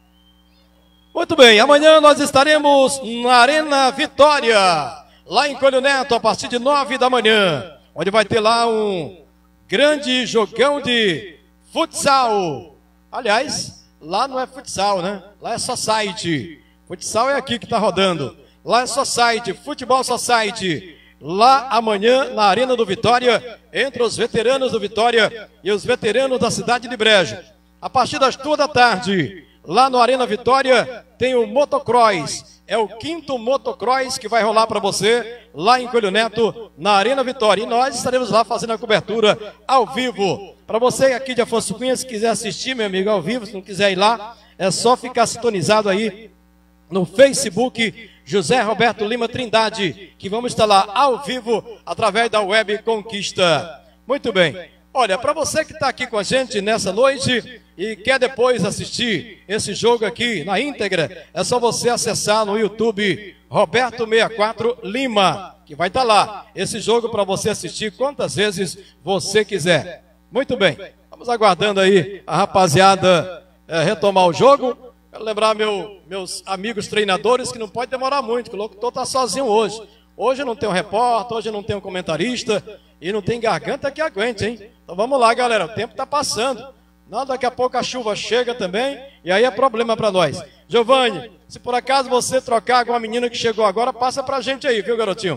Muito bem, amanhã nós estaremos na Arena Vitória, lá em Coelho Neto, a partir de nove da manhã, onde vai ter lá um grande jogão de futsal. Aliás, lá não é futsal, né? Lá é society. Futsal é aqui que está rodando. Lá é society, futebol society. Lá amanhã, na Arena do Vitória, entre os veteranos do Vitória e os veteranos da cidade de Brejo. A partir das duas da tarde, lá no Arena Vitória, tem o motocross. É o quinto motocross que vai rolar para você, lá em Coelho Neto, na Arena Vitória. E nós estaremos lá fazendo a cobertura ao vivo. Para você aqui de Afonso Cunha, se quiser assistir, meu amigo, ao vivo, se não quiser ir lá, é só ficar sintonizado aí no Facebook José Roberto Lima Trindade, que vamos estar lá ao vivo através da Web Conquista. Muito bem. Olha, para você que está aqui com a gente nessa noite e quer depois assistir esse jogo aqui na íntegra, é só você acessar no YouTube Roberto sessenta e quatro Lima, que vai estar lá. Esse jogo para você assistir quantas vezes você quiser. Muito bem, vamos aguardando aí a rapaziada é, retomar o jogo. Quero lembrar meu, meus amigos treinadores que não pode demorar muito, que o locutor está sozinho hoje. Hoje não tem um repórter, hoje não tem um comentarista e não tem garganta que aguente, hein? Então vamos lá, galera, o tempo está passando. Não, daqui a pouco a chuva chega também e aí é problema para nós. Giovanni, se por acaso você trocar com a menina que chegou agora, passa para a gente aí, viu, garotinho?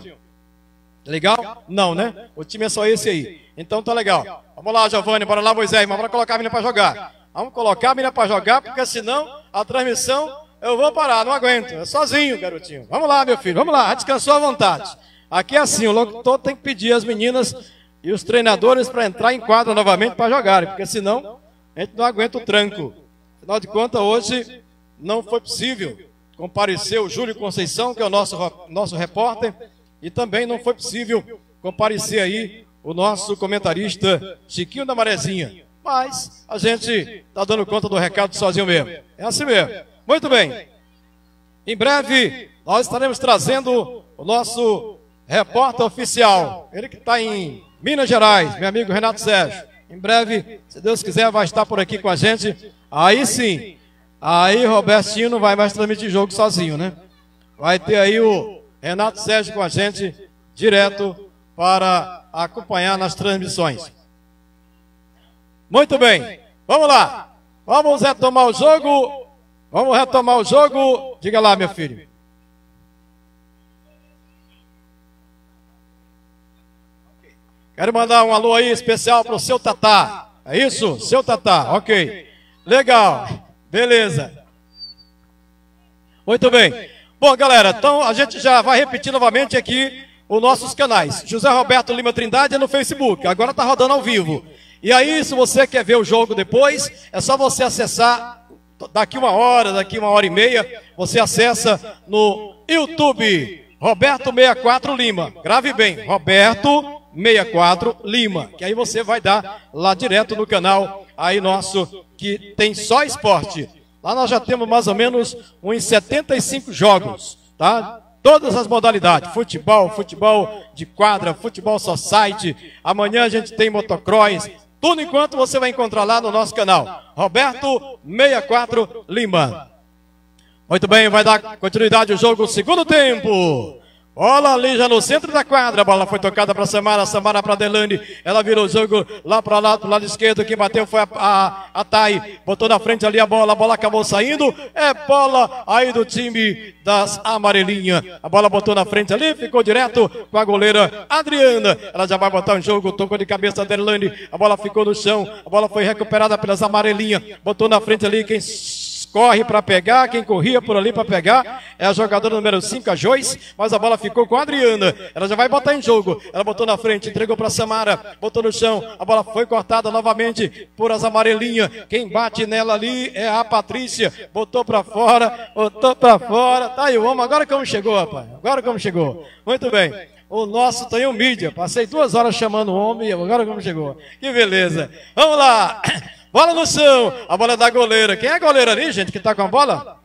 Legal? Não, né? O time é só esse aí. Então tá legal. Vamos lá, Giovanni, bora lá, Moisés, mas bora colocar a menina para jogar. Vamos colocar a menina para jogar, porque senão a transmissão eu vou parar, não aguento. É sozinho, garotinho. Vamos lá, meu filho, vamos lá, descansou à vontade. Aqui é assim, o locutor tem que pedir as meninas e os treinadores para entrar em quadra novamente para jogarem, porque senão a gente não aguenta o tranco. Afinal de contas, hoje não foi possível comparecer o Júlio Conceição, que é o nosso, nosso repórter, e também não foi possível comparecer aí o nosso comentarista Chiquinho da Marezinha. Mas a gente está dando conta do recado sozinho mesmo. É assim mesmo. Muito bem. Em breve, nós estaremos trazendo o nosso repórter oficial. Ele que está em Minas Gerais, meu amigo Renato Sérgio. Em breve, se Deus quiser, vai estar por aqui com a gente. Aí sim, aí Robertinho não vai mais transmitir jogo sozinho, né? Vai ter aí o Renato Sérgio com a gente, direto para acompanhar nas transmissões. Muito bem, vamos lá. Vamos retomar o jogo. Vamos retomar o jogo. Diga lá, meu filho. Quero mandar um alô aí especial para o seu Tatá. É isso? Seu Tatá, ok. Legal, beleza. Muito bem. Bom, galera, então a gente já vai repetir novamente aqui os nossos canais. José Roberto Lima Trindade é no Facebook, agora está rodando ao vivo. E aí, se você quer ver o jogo depois, é só você acessar daqui uma hora, daqui uma hora e meia, você acessa no YouTube, Roberto sessenta e quatro Lima. Grave bem, Roberto sessenta e quatro Lima, que aí você vai dar lá direto no canal aí nosso, que tem só esporte. Lá nós já temos mais ou menos uns setenta e cinco jogos, tá? Todas as modalidades, futebol, futebol de quadra, futebol society. Amanhã a gente tem motocross. Tudo enquanto você vai encontrar lá no nosso canal. Roberto sessenta e quatro Lima. Muito bem, vai dar continuidade ao jogo, segundo tempo. Bola ali já no centro da quadra, a bola foi tocada para Samara, Samara para Adelane, ela virou o jogo lá para lá, pro lado esquerdo, quem bateu foi a, a, a Thay, botou na frente ali a bola, a bola acabou saindo, é bola aí do time das amarelinhas, a bola botou na frente ali, ficou direto com a goleira Adriana, ela já vai botar em jogo, tocou de cabeça a Adelane, a bola ficou no chão, a bola foi recuperada pelas amarelinhas, botou na frente ali, quem corre para pegar, quem corria por ali para pegar é a jogadora número cinco, a Joyce, mas a bola ficou com a Adriana, ela já vai botar em jogo, ela botou na frente, entregou para Samara, botou no chão, a bola foi cortada novamente por as amarelinhas, quem bate nela ali é a Patrícia, botou para fora, botou para fora, tá aí o homem, agora como chegou, rapaz, agora como chegou, muito bem. O nosso tem um mídia, passei duas horas chamando o homem, agora como chegou, que beleza, vamos lá. Bola no chão, a bola é da goleira. Quem é a goleira ali, gente, que tá com a bola?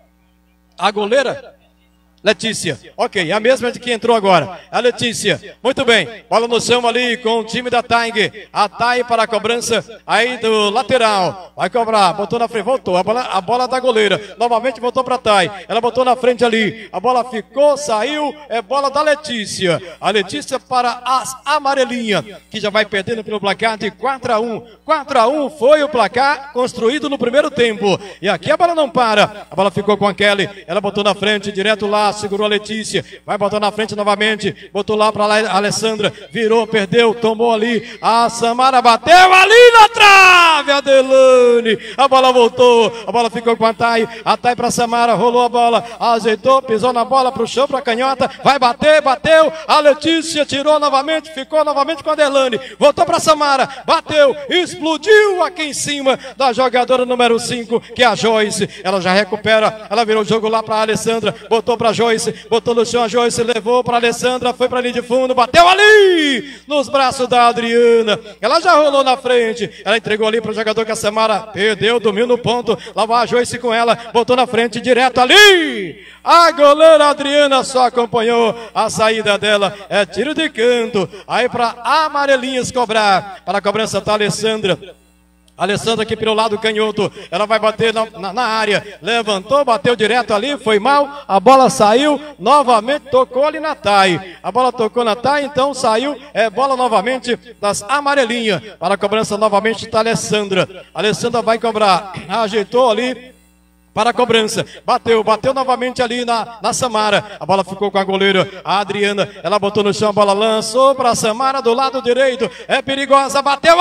A goleira? Letícia. Ok, a mesma de que entrou agora. A Letícia. Muito bem. Bola no chão ali com o time da Tiger. A Thay para a cobrança aí do lateral. Vai cobrar. Botou na frente. Voltou. A bola, a bola da goleira. Novamente voltou para a Thay. Ela botou na frente ali. A bola ficou, saiu. É bola da Letícia. A Letícia para as amarelinhas, que já vai perdendo pelo placar de quatro a um. quatro a um foi o placar construído no primeiro tempo. E aqui a bola não para. A bola ficou com a Kelly. Ela botou na frente, direto lá. Segurou a Letícia, vai botar na frente novamente, botou lá para a Alessandra, virou, perdeu, tomou ali, a Samara bateu ali na trave, Adelane, a bola voltou, a bola ficou com a Thay, a Thay para a Samara, rolou a bola, ajeitou, pisou na bola para o chão, para a canhota, vai bater, bateu, a Letícia tirou novamente, ficou novamente com a Adelane, voltou para a Samara, bateu, explodiu aqui em cima da jogadora número cinco, que é a Joyce, ela já recupera, ela virou o jogo lá para a Alessandra, botou para a Joyce, botou no chão a Joyce, levou para a Alessandra, foi para a linha de fundo, bateu ali nos braços da Adriana, ela já rolou na frente, ela entregou ali para o jogador que a Samara perdeu, dormiu no ponto, lá vai a Joyce com ela, botou na frente, direto ali, a goleira Adriana só acompanhou a saída dela, é tiro de canto, aí para amarelinhas cobrar, para a cobrança da Alessandra. Alessandra aqui pelo lado canhoto, ela vai bater na, na, na área, levantou, bateu direto ali, foi mal, a bola saiu, novamente tocou ali na Thay, a bola tocou na Thay, então saiu, é bola novamente das amarelinhas, para a cobrança novamente da Alessandra, Alessandra vai cobrar, ajeitou ali, para a cobrança, bateu, bateu novamente ali na, na Samara, a bola ficou com a goleira, a Adriana, ela botou no chão, a bola lançou para a Samara do lado direito, é perigosa, bateu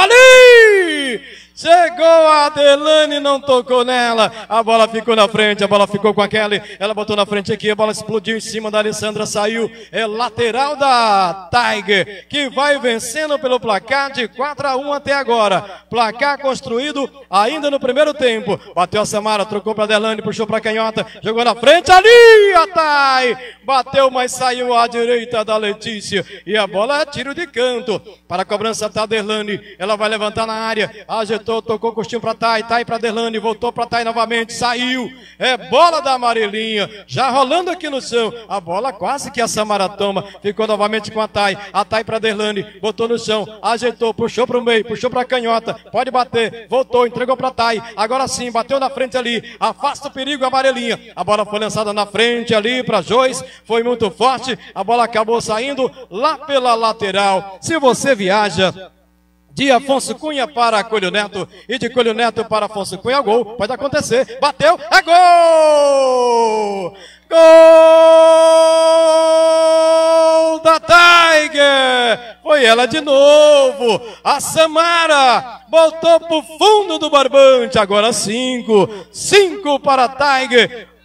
ali! Chegou a Adelane, não tocou nela, a bola ficou na frente, a bola ficou com a Kelly, ela botou na frente aqui, a bola explodiu em cima da Alessandra, saiu, é lateral da Tiger, que vai vencendo pelo placar de quatro a um até agora, placar construído ainda no primeiro tempo, bateu a Samara, trocou para Adelane, puxou para a canhota, jogou na frente, ali a Thay, bateu, mas saiu à direita da Letícia, e a bola é tiro de canto, para a cobrança da Adelane, ela vai levantar na área, ajeitou, tocou o costinho para Thay, Thay para Adelane, voltou para Thay novamente, saiu, é bola da amarelinha, já rolando aqui no chão, a bola quase que a Samara toma, ficou novamente com a Thay, a Thay para Adelane, botou no chão, ajeitou, puxou para o meio, puxou para a canhota, pode bater, voltou, entregou para Thay, agora sim, bateu na frente ali, afasta o perigo, a amarelinha, a bola foi lançada na frente ali para Joyce, foi muito forte, a bola acabou saindo lá pela lateral. Se você viaja de Afonso Cunha para Coelho Neto e de Coelho Neto para Afonso Cunha, gol, pode acontecer, bateu, é gol! Gol da Tiger! Foi ela de novo, a Samara botou pro fundo do barbante, agora cinco, cinco para a Tiger,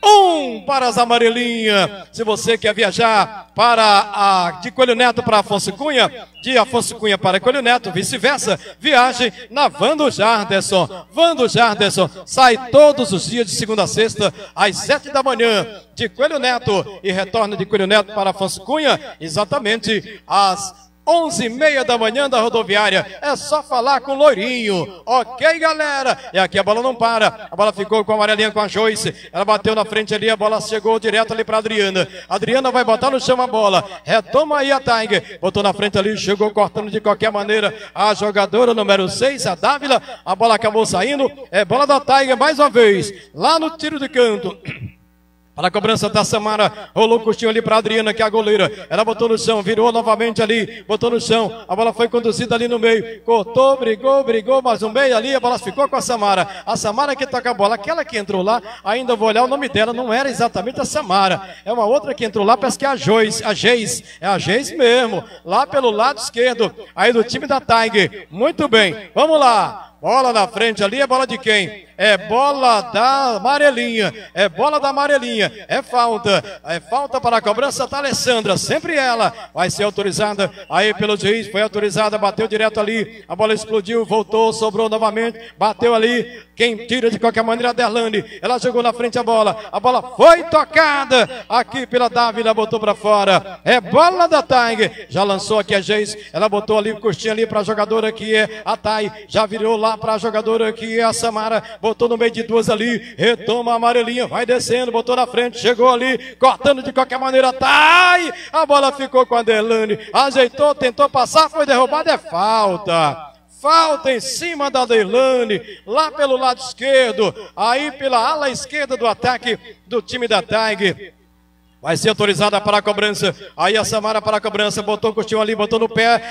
um para as amarelinhas. Se você quer viajar para a, de Coelho Neto para Afonso Cunha, de Afonso Cunha para Coelho Neto, vice-versa, viagem na Van do Jarderson. Van do Jarderson sai todos os dias de segunda a sexta, às sete da manhã, de Coelho Neto, e retorna de Coelho Neto para Afonso Cunha, exatamente às onze e meia da manhã da rodoviária. É só falar com o Loirinho. Ok, galera? E aqui a bola não para. A bola ficou com a amarelinha, com a Joyce. Ela bateu na frente ali, a bola chegou direto ali para Adriana. Adriana vai botar no chão a bola. Retoma aí a Tiger. Botou na frente ali, chegou cortando de qualquer maneira a jogadora número seis, a Dávila. A bola acabou saindo. É bola da Tiger mais uma vez. Lá no tiro de canto. Para a cobrança da Samara, rolou o coxinho ali para a Adriana, que é a goleira. Ela botou no chão, virou novamente ali, botou no chão. A bola foi conduzida ali no meio, cortou, brigou, brigou, mais um meio ali, a bola ficou com a Samara. A Samara que toca a bola, aquela que entrou lá, ainda vou olhar o nome dela, não era exatamente a Samara. É uma outra que entrou lá, parece que é a Joyce, a Geis, é a Geis mesmo, lá pelo lado esquerdo, aí do time da Tiger. Muito bem, vamos lá. Bola na frente ali, é bola de quem? É bola da amarelinha, é bola da amarelinha, é falta, é falta para a cobrança da Alessandra, sempre ela vai ser autorizada, aí pelo juiz, foi autorizada, bateu direto ali, a bola explodiu, voltou, sobrou novamente, bateu ali, quem tira de qualquer maneira a Derlane, ela jogou na frente a bola, a bola foi tocada, aqui pela Dávila, botou para fora, é bola da Tiger, já lançou aqui a Geis, ela botou ali o coxinha ali para a jogadora que é a Thay, já virou lá para a jogadora que é a Samara, botou no meio de duas ali, retoma a amarelinha, vai descendo, botou na frente, chegou ali, cortando de qualquer maneira, Thay, a bola ficou com a Derlane, ajeitou, tentou passar, foi derrubada, é falta. Falta em cima da Derlane, lá pelo lado esquerdo, aí pela ala esquerda do ataque do time da Tiger. Vai ser autorizada para a cobrança. Aí a Samara para a cobrança. Botou o coxinho ali, botou no pé.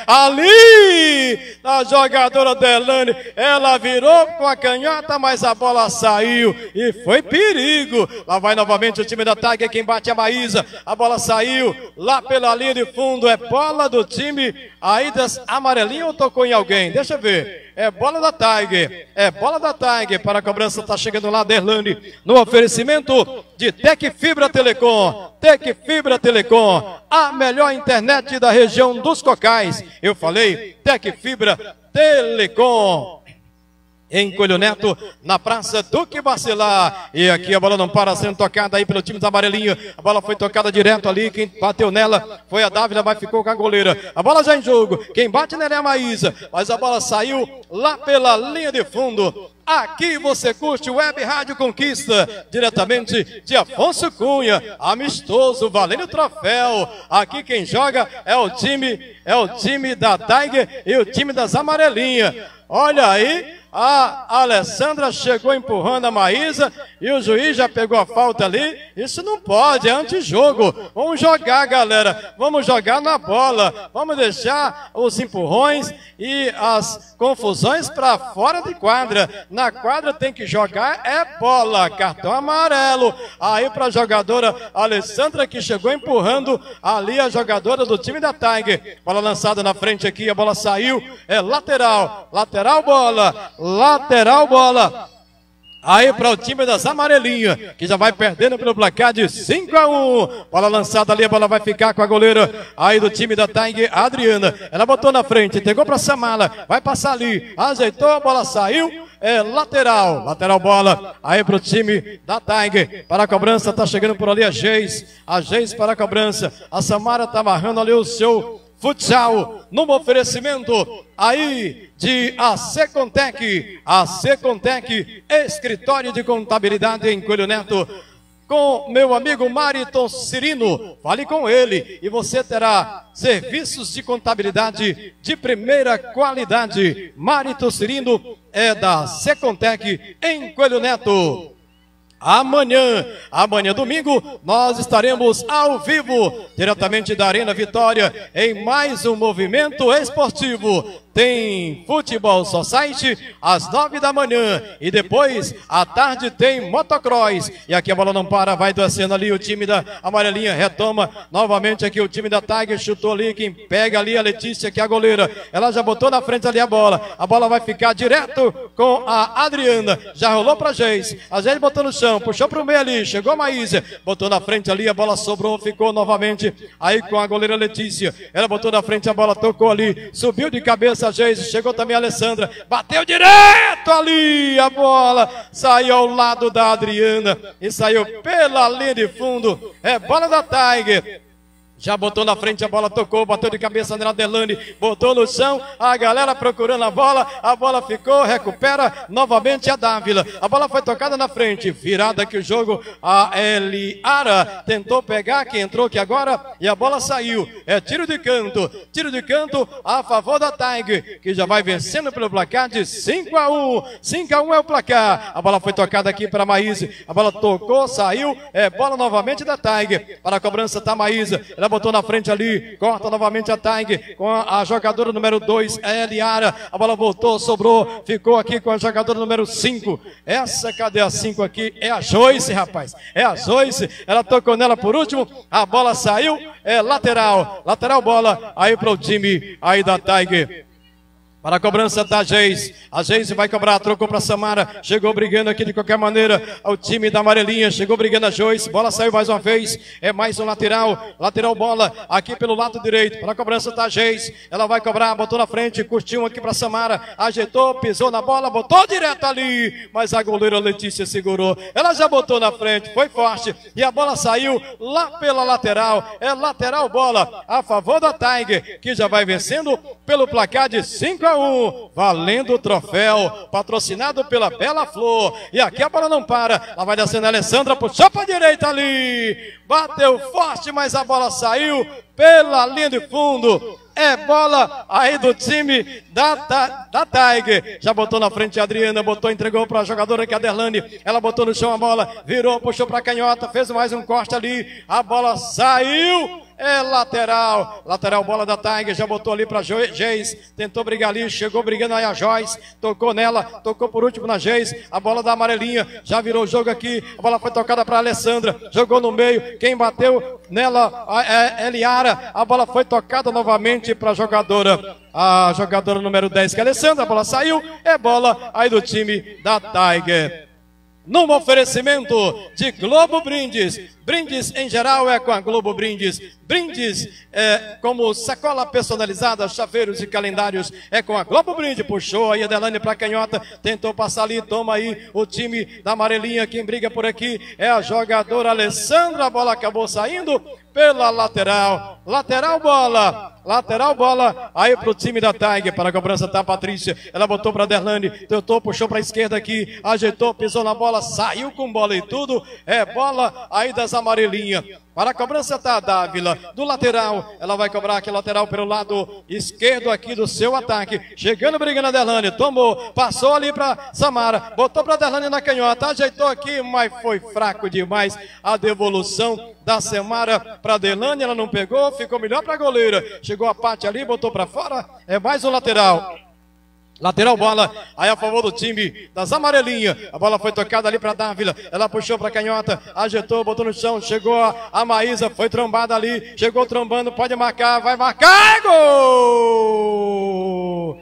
Ali! A jogadora Derlane. Ela virou com a canhota, mas a bola saiu. E foi perigo. Lá vai novamente o time da Tiger. Quem bate é a Maísa. A bola saiu lá pela linha de fundo. É bola do time aí das amarelinhas ou tocou em alguém? Deixa eu ver. É bola da Tiger, é bola da Tiger, para a cobrança está chegando lá, Derlane, no oferecimento de Tec Fibra Telecom. Tec Fibra Telecom, a melhor internet da região dos Cocais. Eu falei, Tec Fibra Telecom. Em Coelho Neto, na Praça Duque Bacelar. E aqui a bola não para, sendo tocada aí pelo time da amarelinha. A bola foi tocada direto ali, quem bateu nela foi a Dávila, mas ficou com a goleira. A bola já em jogo, quem bate nela é a Maísa, mas a bola saiu lá pela linha de fundo. Aqui você curte Web Rádio Conquista, diretamente de Afonso Cunha, amistoso, valendo o troféu. Aqui quem joga é o time, é o time da Tiger e o time das amarelinhas. Olha aí, a Alessandra chegou empurrando a Maísa e o juiz já pegou a falta ali. Isso não pode, é antijogo. Vamos jogar, galera. Vamos jogar na bola. Vamos deixar os empurrões e as confusões para fora de quadra. Na quadra tem que jogar é bola. Cartão amarelo. Aí para a jogadora Alessandra, que chegou empurrando ali a jogadora do time da Tiger. Bola lançada na frente aqui, a bola saiu. É lateral. Lateral bola. Lateral bola. Aí para o time das amarelinhas, que já vai perdendo pelo placar de cinco a um. Bola lançada ali, a bola vai ficar com a goleira aí do time da Tiger, Adriana. Ela botou na frente, entregou para Samara, vai passar ali, ajeitou, a bola saiu. É lateral, lateral bola, aí para o time da Tiger, para a cobrança, tá chegando por ali a Geis, a Geis para a cobrança, a Samara tá amarrando ali o seu futsal, num oferecimento aí de A Secontec, a Secontec, escritório de contabilidade em Coelho Neto, com meu amigo Mariton Cirino. Fale com ele e você terá serviços de contabilidade de primeira qualidade. Mariton Cirino é da Secontec em Coelho Neto. Amanhã, amanhã domingo, nós estaremos ao vivo, diretamente da Arena Vitória, em mais um movimento esportivo. tem Futebol Society às nove da manhã. E depois, à tarde, tem motocross. E aqui a bola não para, vai descendo ali o time da amarelinha, retoma novamente aqui o time da Tiger, chutou ali, quem pega ali a Letícia, que é a goleira. Ela já botou na frente ali a bola. A bola vai ficar direto com a Adriana. Já rolou pra Geis. A Geis botou no chão, puxou pro meio ali, chegou a Maísa, botou na frente ali, a bola sobrou, ficou novamente aí com a goleira Letícia. Ela botou na frente a bola, tocou ali, subiu de cabeça a Geis, chegou também a Alessandra, bateu direto ali, a bola saiu ao lado da Adriana e saiu pela linha de fundo. É bola da Tiger. Já botou na frente a bola, tocou, bateu de cabeça na Adelane, botou no chão, a galera procurando a bola, a bola ficou, recupera novamente a Dávila. A bola foi tocada na frente, virada aqui o jogo, a Eliara tentou pegar, que entrou aqui agora, e a bola saiu. É tiro de canto, tiro de canto a favor da Tiger, que já vai vencendo pelo placar de cinco a um. cinco a um é o placar. A bola foi tocada aqui para a Maísa, a bola tocou, saiu, é bola novamente da Tiger. Para a cobrança tá a Maísa, ela botou na frente ali, corta novamente a Tiger com a, a jogadora número dois, a Eliara. A bola voltou, sobrou, ficou aqui com a jogadora número cinco. Essa, cadê a cinco aqui? É a Joyce, rapaz. É a Joyce. Ela tocou nela por último. A bola saiu, é lateral. Lateral bola aí para o time aí da Tiger. Para a cobrança da Geis. A Geis vai cobrar, trocou para Samara. Chegou brigando aqui de qualquer maneira. O time da amarelinha chegou brigando a Joyce. Bola saiu mais uma vez. É mais um lateral. Lateral bola aqui pelo lado direito. Para a cobrança da Geis. Ela vai cobrar, botou na frente. Curtiu aqui para Samara. Ajeitou, pisou na bola, botou direto ali. Mas a goleira Letícia segurou. Ela já botou na frente, foi forte. E a bola saiu lá pela lateral. É lateral bola a favor da Tiger, que já vai vencendo pelo placar de cinco a um, valendo o troféu, patrocinado pela Bela Flor. E aqui a bola não para, ela vai descendo a Alessandra, puxou para a direita ali, bateu forte, mas a bola saiu pela linha de fundo. É bola aí do time da, da, da Tiger. Já botou na frente a Adriana, botou, entregou para a jogadora que é a Derlane. Ela botou no chão a bola, virou, puxou para a canhota, fez mais um corte ali. A bola saiu. É lateral, lateral bola da Tiger, já botou ali para Geis, tentou brigar ali, chegou brigando aí a Joyce, tocou nela, tocou por último na Geis, a bola da amarelinha, já virou o jogo aqui, a bola foi tocada para Alessandra, jogou no meio, quem bateu nela é Eliara, a bola foi tocada novamente para a jogadora, a jogadora número dez que é a Alessandra, a bola saiu, é bola aí do time da Tiger. Num oferecimento de Globo Brindes. Brindes em geral é com a Globo Brindes. Brindes é, como sacola personalizada, chaveiros e calendários é com a Globo Brindes. Puxou aí a Adelane para a canhota, tentou passar ali, toma aí o time da amarelinha. Quem briga por aqui é a jogadora Alessandra. A bola acabou saindo pela lateral. Lateral bola. Lateral bola aí para o time da Tiger. Para a cobrança tá a Patrícia. Ela botou para a Derlane, tentou, puxou para a esquerda aqui, ajeitou, pisou na bola, saiu com bola e tudo. É bola aí das amarelinhas. Para a cobrança tá a Dávila, do lateral, ela vai cobrar aqui lateral pelo lado esquerdo aqui do seu ataque, chegando brigando a Derlane, tomou, passou ali para Samara, botou para Derlane na canhota, ajeitou aqui, mas foi fraco demais a devolução da Samara para Derlane, ela não pegou, ficou melhor para a goleira, chegou a parte ali, botou para fora, é mais um lateral. Lateral bola, aí a favor do time das amarelinhas. A bola foi tocada ali para Dávila. Ela puxou para a canhota, ajeitou, botou no chão. Chegou a, a Maísa, foi trombada ali. Chegou trombando, pode marcar, vai marcar. Gol!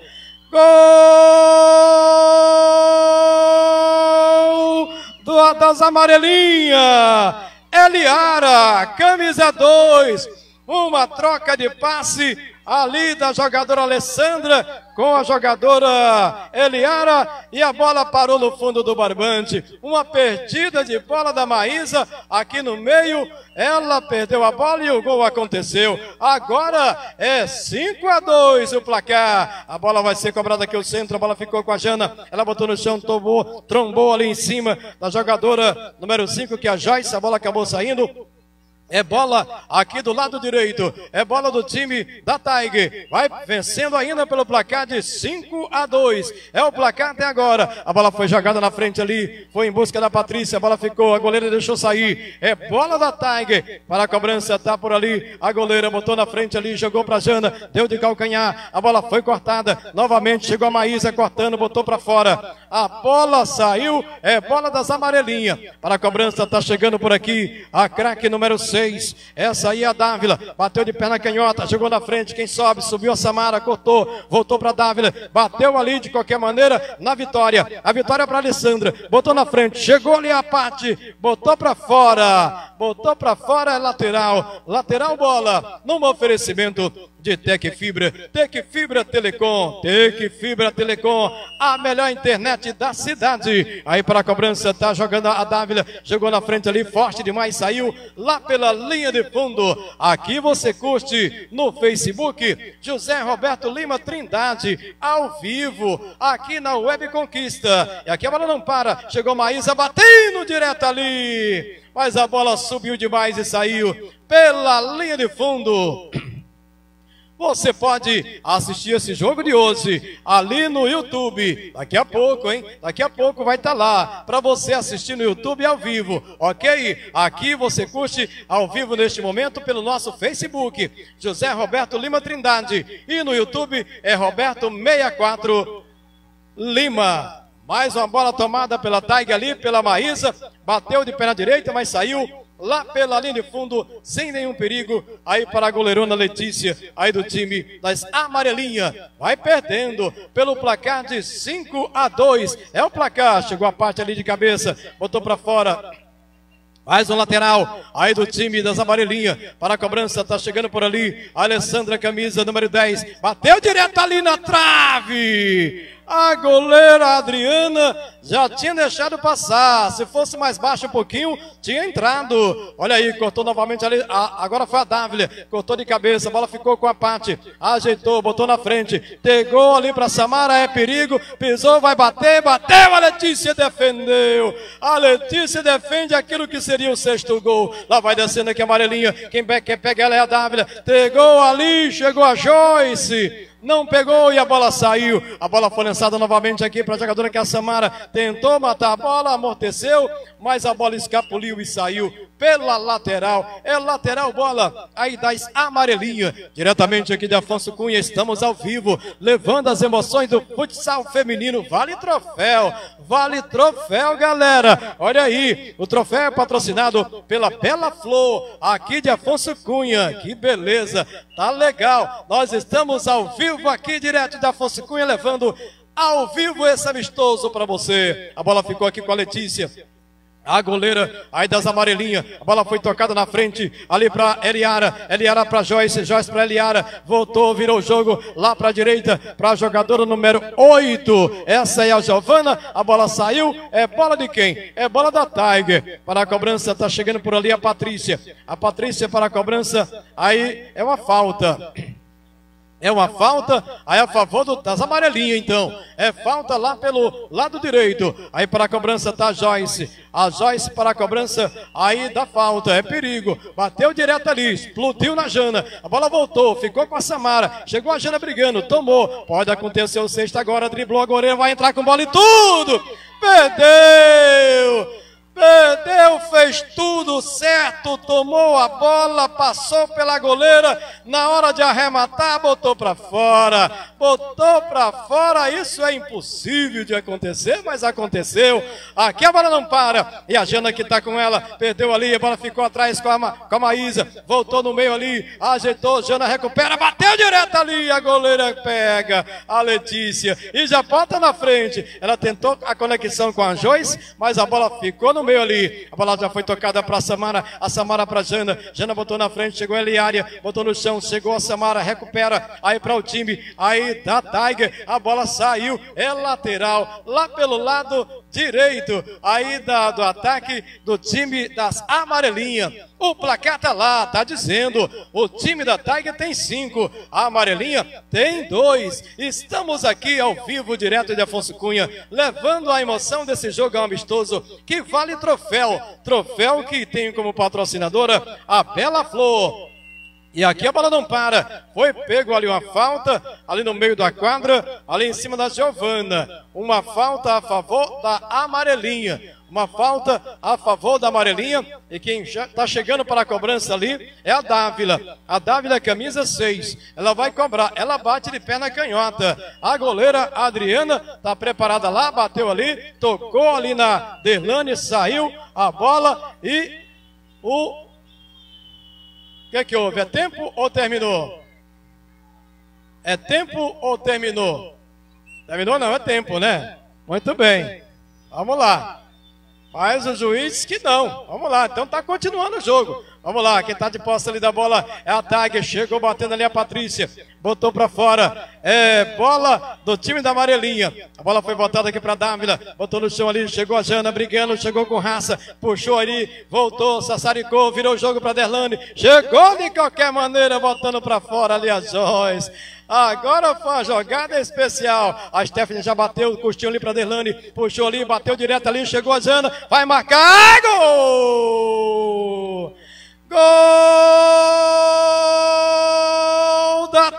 Gol do, das amarelinhas. Eliara, camisa dois. Uma troca de passe ali da jogadora Alessandra com a jogadora Eliara e a bola parou no fundo do barbante. Uma perdida de bola da Maísa aqui no meio, ela perdeu a bola e o gol aconteceu. Agora é cinco a dois o placar. A bola vai ser cobrada aqui o centro, a bola ficou com a Jana, ela botou no chão, tomou, trombou ali em cima da jogadora número cinco que é a Joyce, a bola acabou saindo. É bola aqui do lado direito. É bola do time da Tiger. Vai vencendo ainda pelo placar de cinco a dois. É o placar até agora. A bola foi jogada na frente ali. Foi em busca da Patrícia. A bola ficou. A goleira deixou sair. É bola da Tiger. Para a cobrança. Tá por ali. A goleira botou na frente ali. Jogou para Jana. Deu de calcanhar. A bola foi cortada. Novamente chegou a Maísa cortando. Botou para fora. A bola saiu. É bola das amarelinhas. Para a cobrança. Tá chegando por aqui. A craque número seis. Essa aí é a Dávila, bateu de perna canhota, jogou na frente, quem sobe, subiu a Samara, cortou, voltou para Dávila, bateu ali de qualquer maneira na Vitória, a Vitória para Alessandra, botou na frente, chegou ali a Pati, botou para fora, botou para fora, é lateral, lateral bola, num oferecimento de Tec Fibra, Tec Fibra Telecom, Tec Fibra Telecom, a melhor internet da cidade. Aí para a cobrança, tá jogando a Dávila, jogou na frente ali, forte demais, saiu lá pela linha de fundo. Aqui você curte no Facebook, José Roberto Lima Trindade, ao vivo, aqui na Web Conquista. E aqui a bola não para, chegou Maísa, batendo direto ali, mas a bola subiu demais e saiu pela linha de fundo. Você pode assistir esse jogo de hoje ali no YouTube. Daqui a pouco, hein? Daqui a pouco vai estar lá para você assistir no YouTube ao vivo, ok? Aqui você curte ao vivo neste momento pelo nosso Facebook, José Roberto Lima Trindade. E no YouTube é Roberto sessenta e quatro Lima. Mais uma bola tomada pela Taiga ali, pela Maísa. Bateu de perna direita, mas saiu lá pela linha de fundo, sem nenhum perigo, aí para a goleirona Letícia, aí do time das amarelinhas, vai perdendo pelo placar de cinco a dois, é o placar, chegou a parte ali de cabeça, botou para fora, mais um lateral, aí do time das amarelinhas, para a cobrança, tá chegando por ali, a Alessandra, camisa número dez, bateu direto ali na trave, a goleira Adriana já tinha deixado passar, se fosse mais baixo um pouquinho, tinha entrado, olha aí, cortou novamente ali, a, agora foi a Dávila, cortou de cabeça, a bola ficou com a Pati, ajeitou, botou na frente, pegou ali para Samara, é perigo, pisou, vai bater, bateu, a Letícia defendeu, a Letícia defende aquilo que seria o sexto gol, lá vai descendo aqui a amarelinha, quem, quem pega ela é a Dávila, pegou ali, chegou a Joyce, não pegou e a bola saiu. A bola foi lançada novamente aqui para a jogadora que é a Samara. Tentou matar a bola, amorteceu, mas a bola escapuliu e saiu pela lateral. É lateral bola aí das amarelinhas. Diretamente aqui de Afonso Cunha, estamos ao vivo, levando as emoções do futsal feminino. Vale troféu, vale troféu, galera. Olha aí, o troféu é patrocinado pela Bela Flor, aqui de Afonso Cunha. Que beleza, tá legal. Nós estamos ao vivo aqui direto da Afonso Cunha, levando ao vivo esse amistoso para você. A bola ficou aqui com a Letícia, a goleira aí das amarelinhas. A bola foi tocada na frente ali para Eliara, Eliara para Joyce, Joyce para Eliara, voltou, virou o jogo lá para a direita, para a jogadora número oito, essa é a Giovana. A bola saiu, é bola de quem? É bola da Tiger. Para a cobrança, tá chegando por ali a Patrícia, a Patrícia para a cobrança, aí é uma falta. É uma falta, aí a favor do, das amarelinhas, então. É falta lá pelo lado direito. Aí para a cobrança tá a Joyce. A Joyce para a cobrança, aí dá falta, é perigo. Bateu direto ali, explodiu na Jana. A bola voltou, ficou com a Samara. Chegou a Jana brigando, tomou. Pode acontecer o sexto agora, driblou a goleira, vai entrar com bola e tudo. Perdeu! Perdeu, fez tudo certo, tomou a bola, passou pela goleira, na hora de arrematar, botou para fora, botou para fora, isso é impossível de acontecer, mas aconteceu. Aqui a bola não para, e a Jana que está com ela, perdeu ali, a bola ficou atrás com a, Ma, com a Maísa, voltou no meio ali, ajeitou, Jana recupera, bateu direto ali, a goleira pega, a Letícia, e já bota na frente. Ela tentou a conexão com a Joyce, mas a bola ficou no meio ali, a bola já foi tocada para a Samara, a Samara para a Jana, Jana botou na frente, chegou a Eliária, botou no chão, chão, chegou a Samara, recupera, aí para o time, aí da Tiger, a bola saiu, é lateral, lá pelo lado direito, aí da, do ataque do time das amarelinhas. O placar tá lá, tá dizendo, o time da Tiger tem cinco, a amarelinha tem dois. Estamos aqui ao vivo, direto de Afonso Cunha, levando a emoção desse jogo amistoso, que vale troféu, troféu que tem como patrocinadora a Bela Flor. E aqui a bola não para, foi pego ali uma falta, ali no meio da quadra, ali em cima da Giovana, uma falta a favor da amarelinha, uma falta a favor da amarelinha, e quem está chegando para a cobrança ali é a Dávila, a Dávila camisa seis, ela vai cobrar, ela bate de pé na canhota, a goleira Adriana está preparada lá, bateu ali, tocou ali na Derlane, saiu a bola e o... O que é que houve? É tempo ou terminou? É tempo ou terminou? Terminou não, é tempo, né? Muito bem. Vamos lá. Mas o juiz que não. Vamos lá, então tá continuando o jogo. Vamos lá, quem tá de posse ali da bola é a Tiger. Chegou batendo ali a Patrícia. Botou pra fora. É bola do time da amarelinha. A bola foi botada aqui pra Dávila. Botou no chão ali, chegou a Jana brigando, chegou com raça. Puxou ali, voltou, sassaricou, virou o jogo pra Derlane. Chegou de qualquer maneira, botando pra fora ali a Joyce. Agora foi a jogada especial. A Stephanie já bateu, custinho ali para Derlane. Puxou ali, bateu direto ali, chegou a Jana. Vai marcar. Gol! Gol da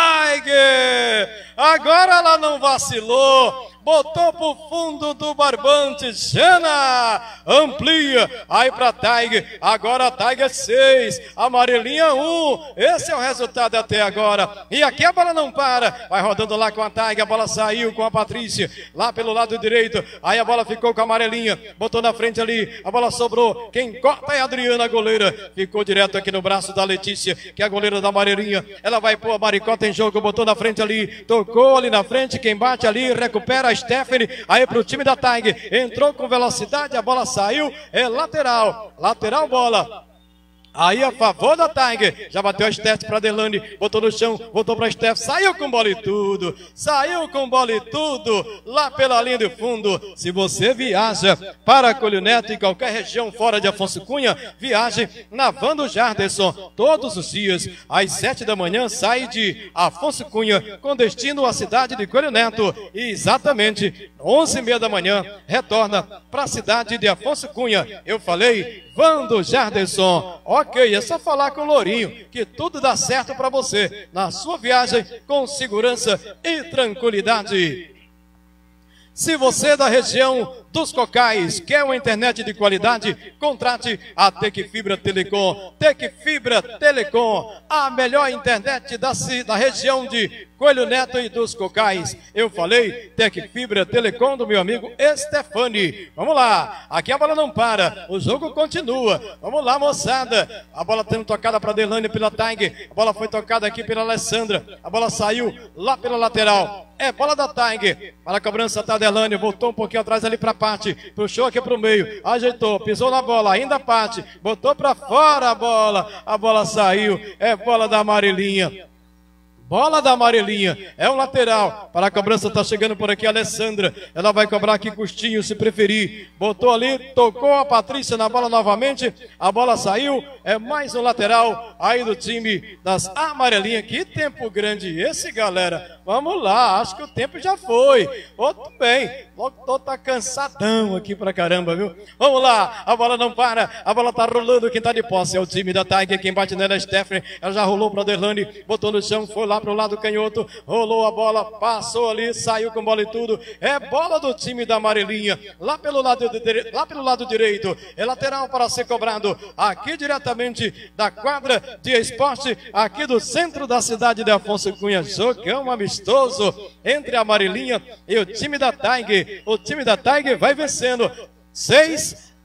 Tiger! Agora ela não vacilou. Botou pro fundo do barbante, Jana, amplia, aí pra Tiger, agora a Tiger seis, amarelinha um, esse é o resultado até agora, e aqui a bola não para, vai rodando lá com a Tiger, a bola saiu com a Patrícia, lá pelo lado direito, aí a bola ficou com a amarelinha, botou na frente ali, a bola sobrou, quem corta é a Adriana, a goleira, ficou direto aqui no braço da Letícia, que é a goleira da amarelinha, ela vai pôr a Maricota em jogo, botou na frente ali, tocou ali na frente, quem bate ali, recupera a Stephanie, aí para o time da Tiger, entrou com velocidade, a bola saiu, é lateral, lateral bola. Aí a favor da Tiger, já bateu a Steph para Derlane, botou no chão, voltou para a Steph, saiu com bola e tudo, saiu com bola e tudo, lá pela linha de fundo. Se você viaja para Coelho Neto e qualquer região fora de Afonso Cunha, viaje na van do Jarderson, todos os dias, às sete da manhã, sai de Afonso Cunha, com destino à cidade de Coelho Neto, e exatamente onze e meia da manhã, retorna para a cidade de Afonso Cunha. Eu falei, van do Jarderson. Ok, é só falar com o Lourinho, que tudo dá certo para você, na sua viagem, com segurança e tranquilidade. Se você é da região dos Cocais quer uma internet de qualidade, contrate a Tecfibra Telecom. Tecfibra Telecom, a melhor internet da, da região de Coelho Neto e dos Cocais. Eu falei, Tecfibra Telecom do meu amigo Stefani. Vamos lá, aqui a bola não para, o jogo continua. Vamos lá, moçada. A bola tendo tocada para Derlane pela Tiger. A bola foi tocada aqui pela Alessandra. A bola saiu lá pela lateral. É bola da Tiger. Para a cobrança tá Derlane, voltou um pouquinho atrás ali para parte, puxou aqui para o meio, ajeitou, pisou na bola, ainda parte, botou para fora a bola, a bola saiu, é bola da amarelinha. Bola da amarelinha, é um lateral, para a cobrança está chegando por aqui a Alessandra, ela vai cobrar aqui Custinho se preferir, botou ali, tocou a Patrícia na bola novamente, a bola saiu, é mais um lateral aí do time das amarelinhas. Que tempo grande esse, galera, vamos lá, acho que o tempo já foi, outro bem, logo tá cansadão aqui pra caramba, viu, vamos lá, a bola não para, a bola tá rolando, quem tá de posse é o time da Tiger, quem bate nela é a Stephanie, ela já rolou pra Derlane, botou no chão, foi lá para o lado canhoto, rolou a bola, passou ali, saiu com bola e tudo, é bola do time da amarelinha, lá pelo lado, de, lá pelo lado direito, é lateral para ser cobrado, aqui diretamente da quadra de esporte, aqui do centro da cidade de Afonso Cunha, jogão amistoso entre a amarelinha e o time da Tiger, o time da Tiger vai vencendo, seis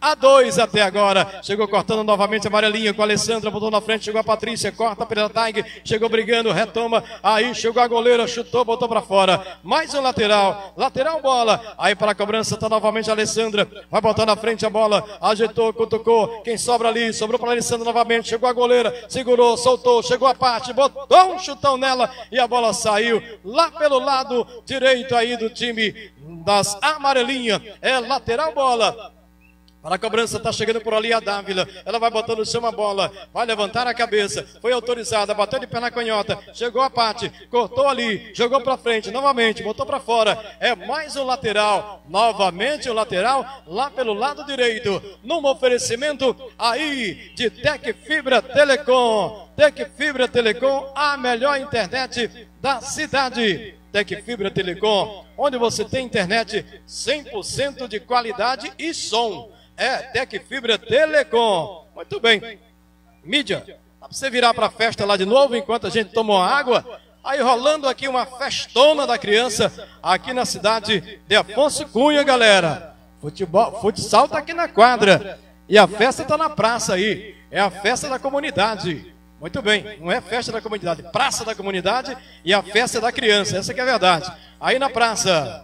a dois até agora. Chegou cortando novamente a amarelinha com a Alessandra, botou na frente, chegou a Patrícia, corta pela Taig, chegou brigando, retoma, aí chegou a goleira, chutou, botou para fora. Mais um lateral, lateral bola, aí para a cobrança tá novamente a Alessandra, vai botar na frente a bola, ajeitou, cutucou, quem sobra ali, sobrou para a Alessandra novamente, chegou a goleira, segurou, soltou, chegou a parte, botou um chutão nela e a bola saiu lá pelo lado direito aí do time das amarelinhas. É lateral bola. Para a cobrança, está chegando por ali a Dávila. Ela vai botando no chão a bola. Vai levantar a cabeça. Foi autorizada. Bateu de pé na canhota. Chegou a parte. Cortou ali. Jogou para frente. Novamente. Botou para fora. É mais um lateral. Novamente o um lateral. Lá pelo lado direito. Num oferecimento aí de Tec Fibra Telecom. Tec Fibra Telecom. A melhor internet da cidade. Tec Fibra Telecom. Onde você tem internet cem por cento de qualidade e som. É Tec Fibra Telecom. Muito bem. Mídia, dá para você virar para a festa lá de novo enquanto a gente toma uma água? Aí rolando aqui uma festona da criança aqui na cidade de Afonso Cunha, galera. Futebol, futsal tá aqui na quadra e a festa tá na praça aí. É a festa da comunidade. Muito bem, não é festa da comunidade, praça da comunidade e a festa da criança. Essa que é a verdade. Aí na praça.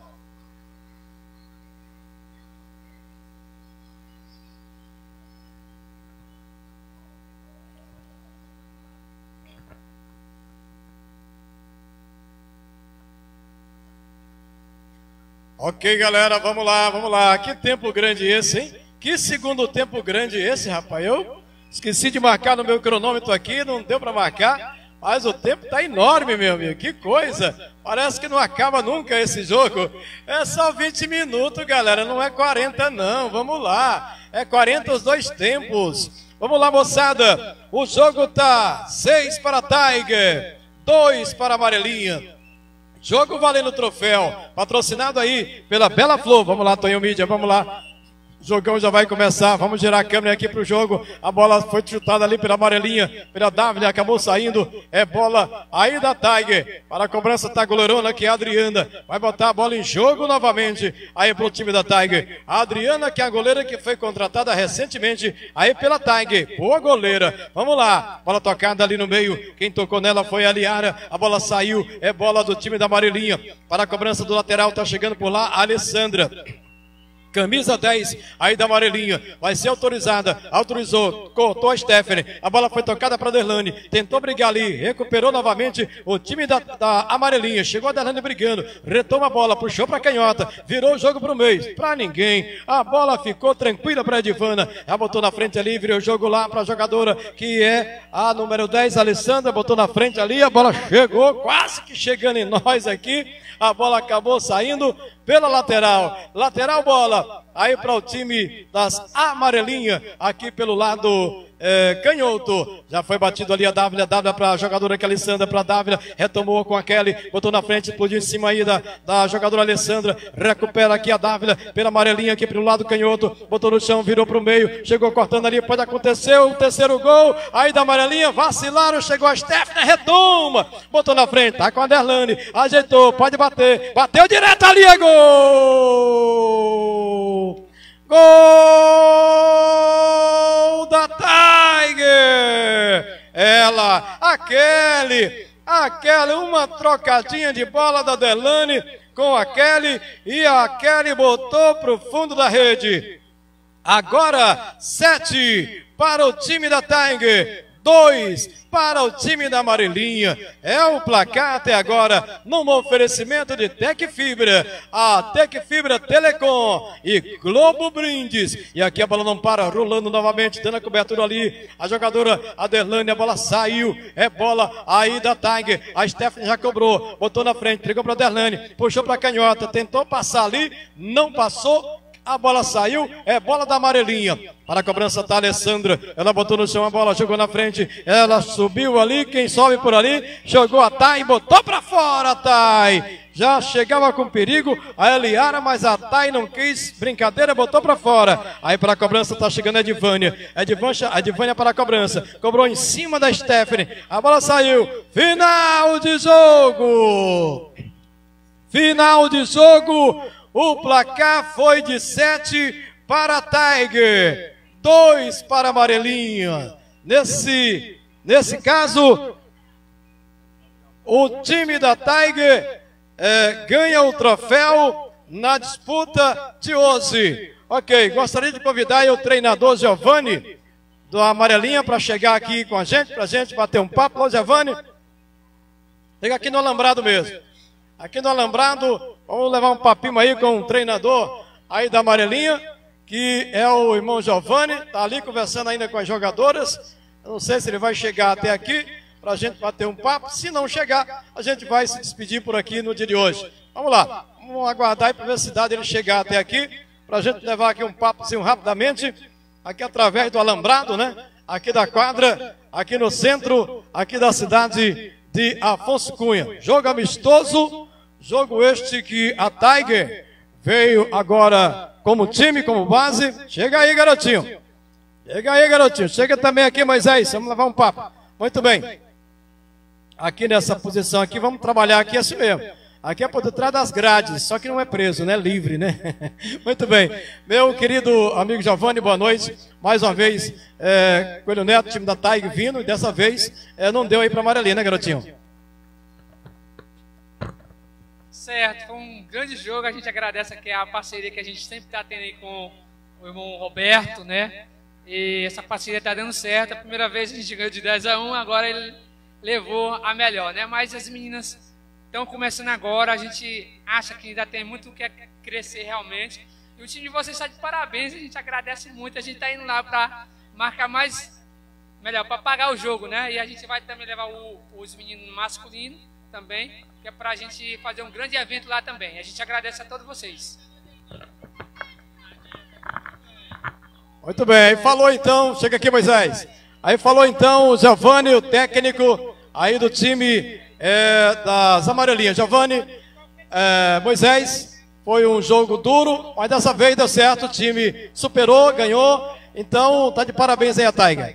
Ok, galera, vamos lá, vamos lá. Que tempo grande esse, hein? Que segundo tempo grande esse, rapaz. Eu esqueci de marcar no meu cronômetro aqui, não deu para marcar. Mas o tempo tá enorme, meu amigo. Que coisa. Parece que não acaba nunca esse jogo. É só vinte minutos, galera. Não é quarenta, não. Vamos lá. É quarenta os dois tempos. Vamos lá, moçada. O jogo tá seis para a Tiger, dois para a Amarelinha. Jogo valendo troféu, patrocinado aí pela Bela Flor. Vamos lá, Tonho Mídia, vamos lá. O jogão já vai começar, vamos girar a câmera aqui para o jogo. A bola foi chutada ali pela Amarelinha, pela Dávila, acabou saindo. É bola aí da Tiger. Para a cobrança tá a goleirona, que é a Adriana. Vai botar a bola em jogo novamente aí pro time da Tiger. A Adriana, que é a goleira que foi contratada recentemente aí pela Tiger. Boa goleira. Vamos lá. Bola tocada ali no meio. Quem tocou nela foi a Liara. A bola saiu. É bola do time da Amarelinha. Para a cobrança do lateral, tá chegando por lá a Alessandra. Camisa dez, aí da Amarelinha, vai ser autorizada, autorizou, cortou a Stephanie, a bola foi tocada para a Derlane, tentou brigar ali, recuperou novamente o time da, da Amarelinha, chegou a Derlane brigando, retoma a bola, puxou para a canhota, virou o jogo para o meio, para ninguém, a bola ficou tranquila para a Edivana, ela botou na frente ali, virou o jogo lá para a jogadora, que é a número dez, Alessandra, botou na frente ali, a bola chegou, quase que chegando em nós aqui, a bola acabou saindo pela lateral, lateral bola, aí para o time das Amarelinhas, aqui pelo lado é, canhoto, já foi batido ali a Dávila, Dávila para a jogadora que é a Alessandra, para a Dávila, retomou com a Kelly, botou na frente, explodiu em cima aí da, da jogadora Alessandra, recupera aqui a Dávila, pela Amarelinha aqui pelo lado canhoto, botou no chão, virou para o meio, chegou cortando ali, pode acontecer o terceiro gol, aí da Amarelinha, vacilaram, chegou a Stephanie, retoma, botou na frente, tá com a Derlane, ajeitou, pode bater, bateu direto ali, é gol! Gol da Tiger! Ela, a Kelly, a Kelly, uma trocadinha de bola da Derlane com a Kelly e a Kelly botou para o fundo da rede. Agora, sete para o time da Tiger, dois para o time da Amarelinha. É o placar até agora, num oferecimento de Tec Fibra, a Tec Fibra Telecom e Globo Brindes. E aqui a bola não para, rolando novamente, dando a cobertura ali. A jogadora Aderlane, a bola saiu. É bola aí da Tiger. A Stephanie já cobrou, botou na frente, entregou para a Aderlane, puxou para a canhota, tentou passar ali, não passou. A bola saiu, é bola da Amarelinha. Para a cobrança tá a Alessandra. Ela botou no chão a bola, jogou na frente. Ela subiu ali, quem sobe por ali, jogou a Thay, botou para fora, Thay. Já chegava com perigo a Eliara, mas a Thay não quis brincadeira, botou para fora. Aí para a cobrança tá chegando a Edivânia. Edivânia, Edivânia para a cobrança. Cobrou em cima da Stephanie. A bola saiu. Final de jogo. Final de jogo. O placar foi de sete para a Tiger, dois para a Amarelinha. Nesse, nesse caso, o time da Tiger é, ganha o troféu na disputa de hoje. Ok, gostaria de convidar aí o treinador Giovanni, da Amarelinha, para chegar aqui com a gente, para a gente bater um papo. Ô, Giovanni, chega aqui no Alambrado mesmo. Aqui no Alambrado, vamos levar um papinho aí com o treinador aí da Amarelinha, que é o irmão Giovanni, está ali conversando ainda com as jogadoras. Eu não sei se ele vai chegar até aqui para a gente bater um papo. Se não chegar, a gente vai se despedir por aqui no dia de hoje. Vamos lá, vamos aguardar aí para ver se dá dele chegar até aqui, para a gente levar aqui um papo assim, rapidamente, aqui através do Alambrado, né? Aqui da quadra, aqui no centro, aqui da cidade de Afonso Cunha. Jogo amistoso, jogo este que a Tiger veio agora como time, como base. Chega aí, garotinho. Chega aí, garotinho. Chega também aqui, Moisés. Vamos levar um papo. Muito bem. Aqui nessa posição aqui, vamos trabalhar aqui assim mesmo. Aqui é por detrás das grades, só que não é preso, né? Livre, né? Muito bem. Meu querido amigo Giovanni, boa noite. Mais uma vez, é, Coelho Neto, time da Tiger vindo, e dessa vez é, não deu aí para Amarelinha, né, garotinho? Certo, foi um grande jogo. A gente agradece aqui a parceria que a gente sempre está tendo aí com o irmão Roberto, né? E essa parceria está dando certo. A primeira vez a gente ganhou de dez a um, agora ele levou a melhor, né? Mas as meninas estão começando agora, a gente acha que ainda tem muito o que crescer realmente. E o time de vocês está de parabéns, a gente agradece muito. A gente está indo lá para marcar mais, melhor, para pagar o jogo, né? E a gente vai também levar o, os meninos masculinos também, que é para a gente fazer um grande evento lá também. A gente agradece a todos vocês. Muito bem, aí falou então, chega aqui, Moisés. Aí falou então o Giovanni, o técnico aí do time é, das Amarelinhas. Giovanni, é, Moisés, foi um jogo duro, mas dessa vez deu certo, o time superou, ganhou, então tá de parabéns aí a Tiger.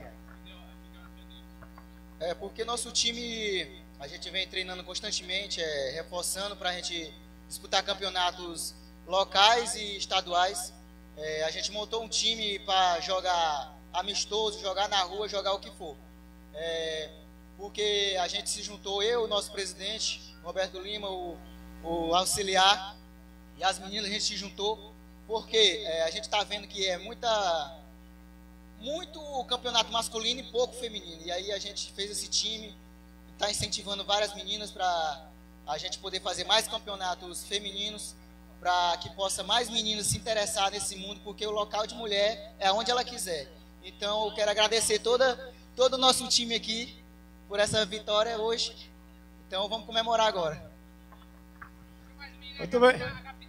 É, porque nosso time, a gente vem treinando constantemente, é, reforçando para a gente disputar campeonatos locais e estaduais. É, a gente montou um time para jogar amistoso, jogar na rua, jogar o que for. É, porque a gente se juntou, eu, o nosso presidente, Roberto Lima, o, o auxiliar, e as meninas, a gente se juntou, porque é, a gente está vendo que é muita, muito campeonato masculino e pouco feminino. E aí a gente fez esse time, está incentivando várias meninas para a gente poder fazer mais campeonatos femininos, para que possa mais meninas se interessar nesse mundo, porque o local de mulher é onde ela quiser. Então eu quero agradecer toda, todo o nosso time aqui por essa vitória hoje. Então vamos comemorar agora. Muito bem.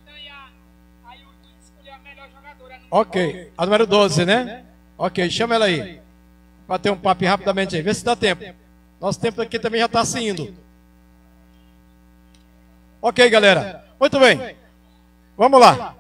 Ok, a número doze, né? Ok, chama ela aí. Bater um papo rapidamente aí, vê se dá tempo. Nosso tempo aqui também já está se indo. Ok, galera. Muito bem. Vamos lá.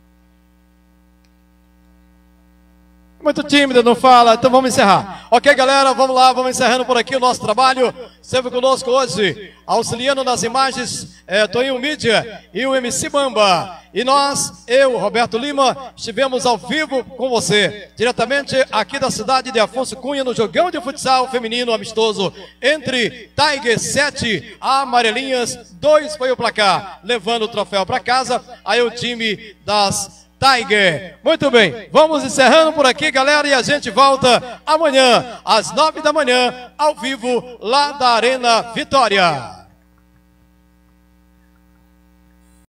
Muito tímida, não fala, então vamos encerrar. Ok, galera, vamos lá, vamos encerrando por aqui o nosso trabalho. Sempre conosco hoje, auxiliando nas imagens, é, Toinho Mídia e o M C Bamba. E nós, eu, Roberto Lima, estivemos ao vivo com você, diretamente aqui da cidade de Afonso Cunha, no jogão de futsal feminino amistoso, entre Tiger sete, Amarelinhas dois foi o placar, levando o troféu para casa, aí o time das Tiger. Muito bem, vamos encerrando por aqui, galera, e a gente volta amanhã, às nove da manhã, ao vivo, lá da Arena Vitória.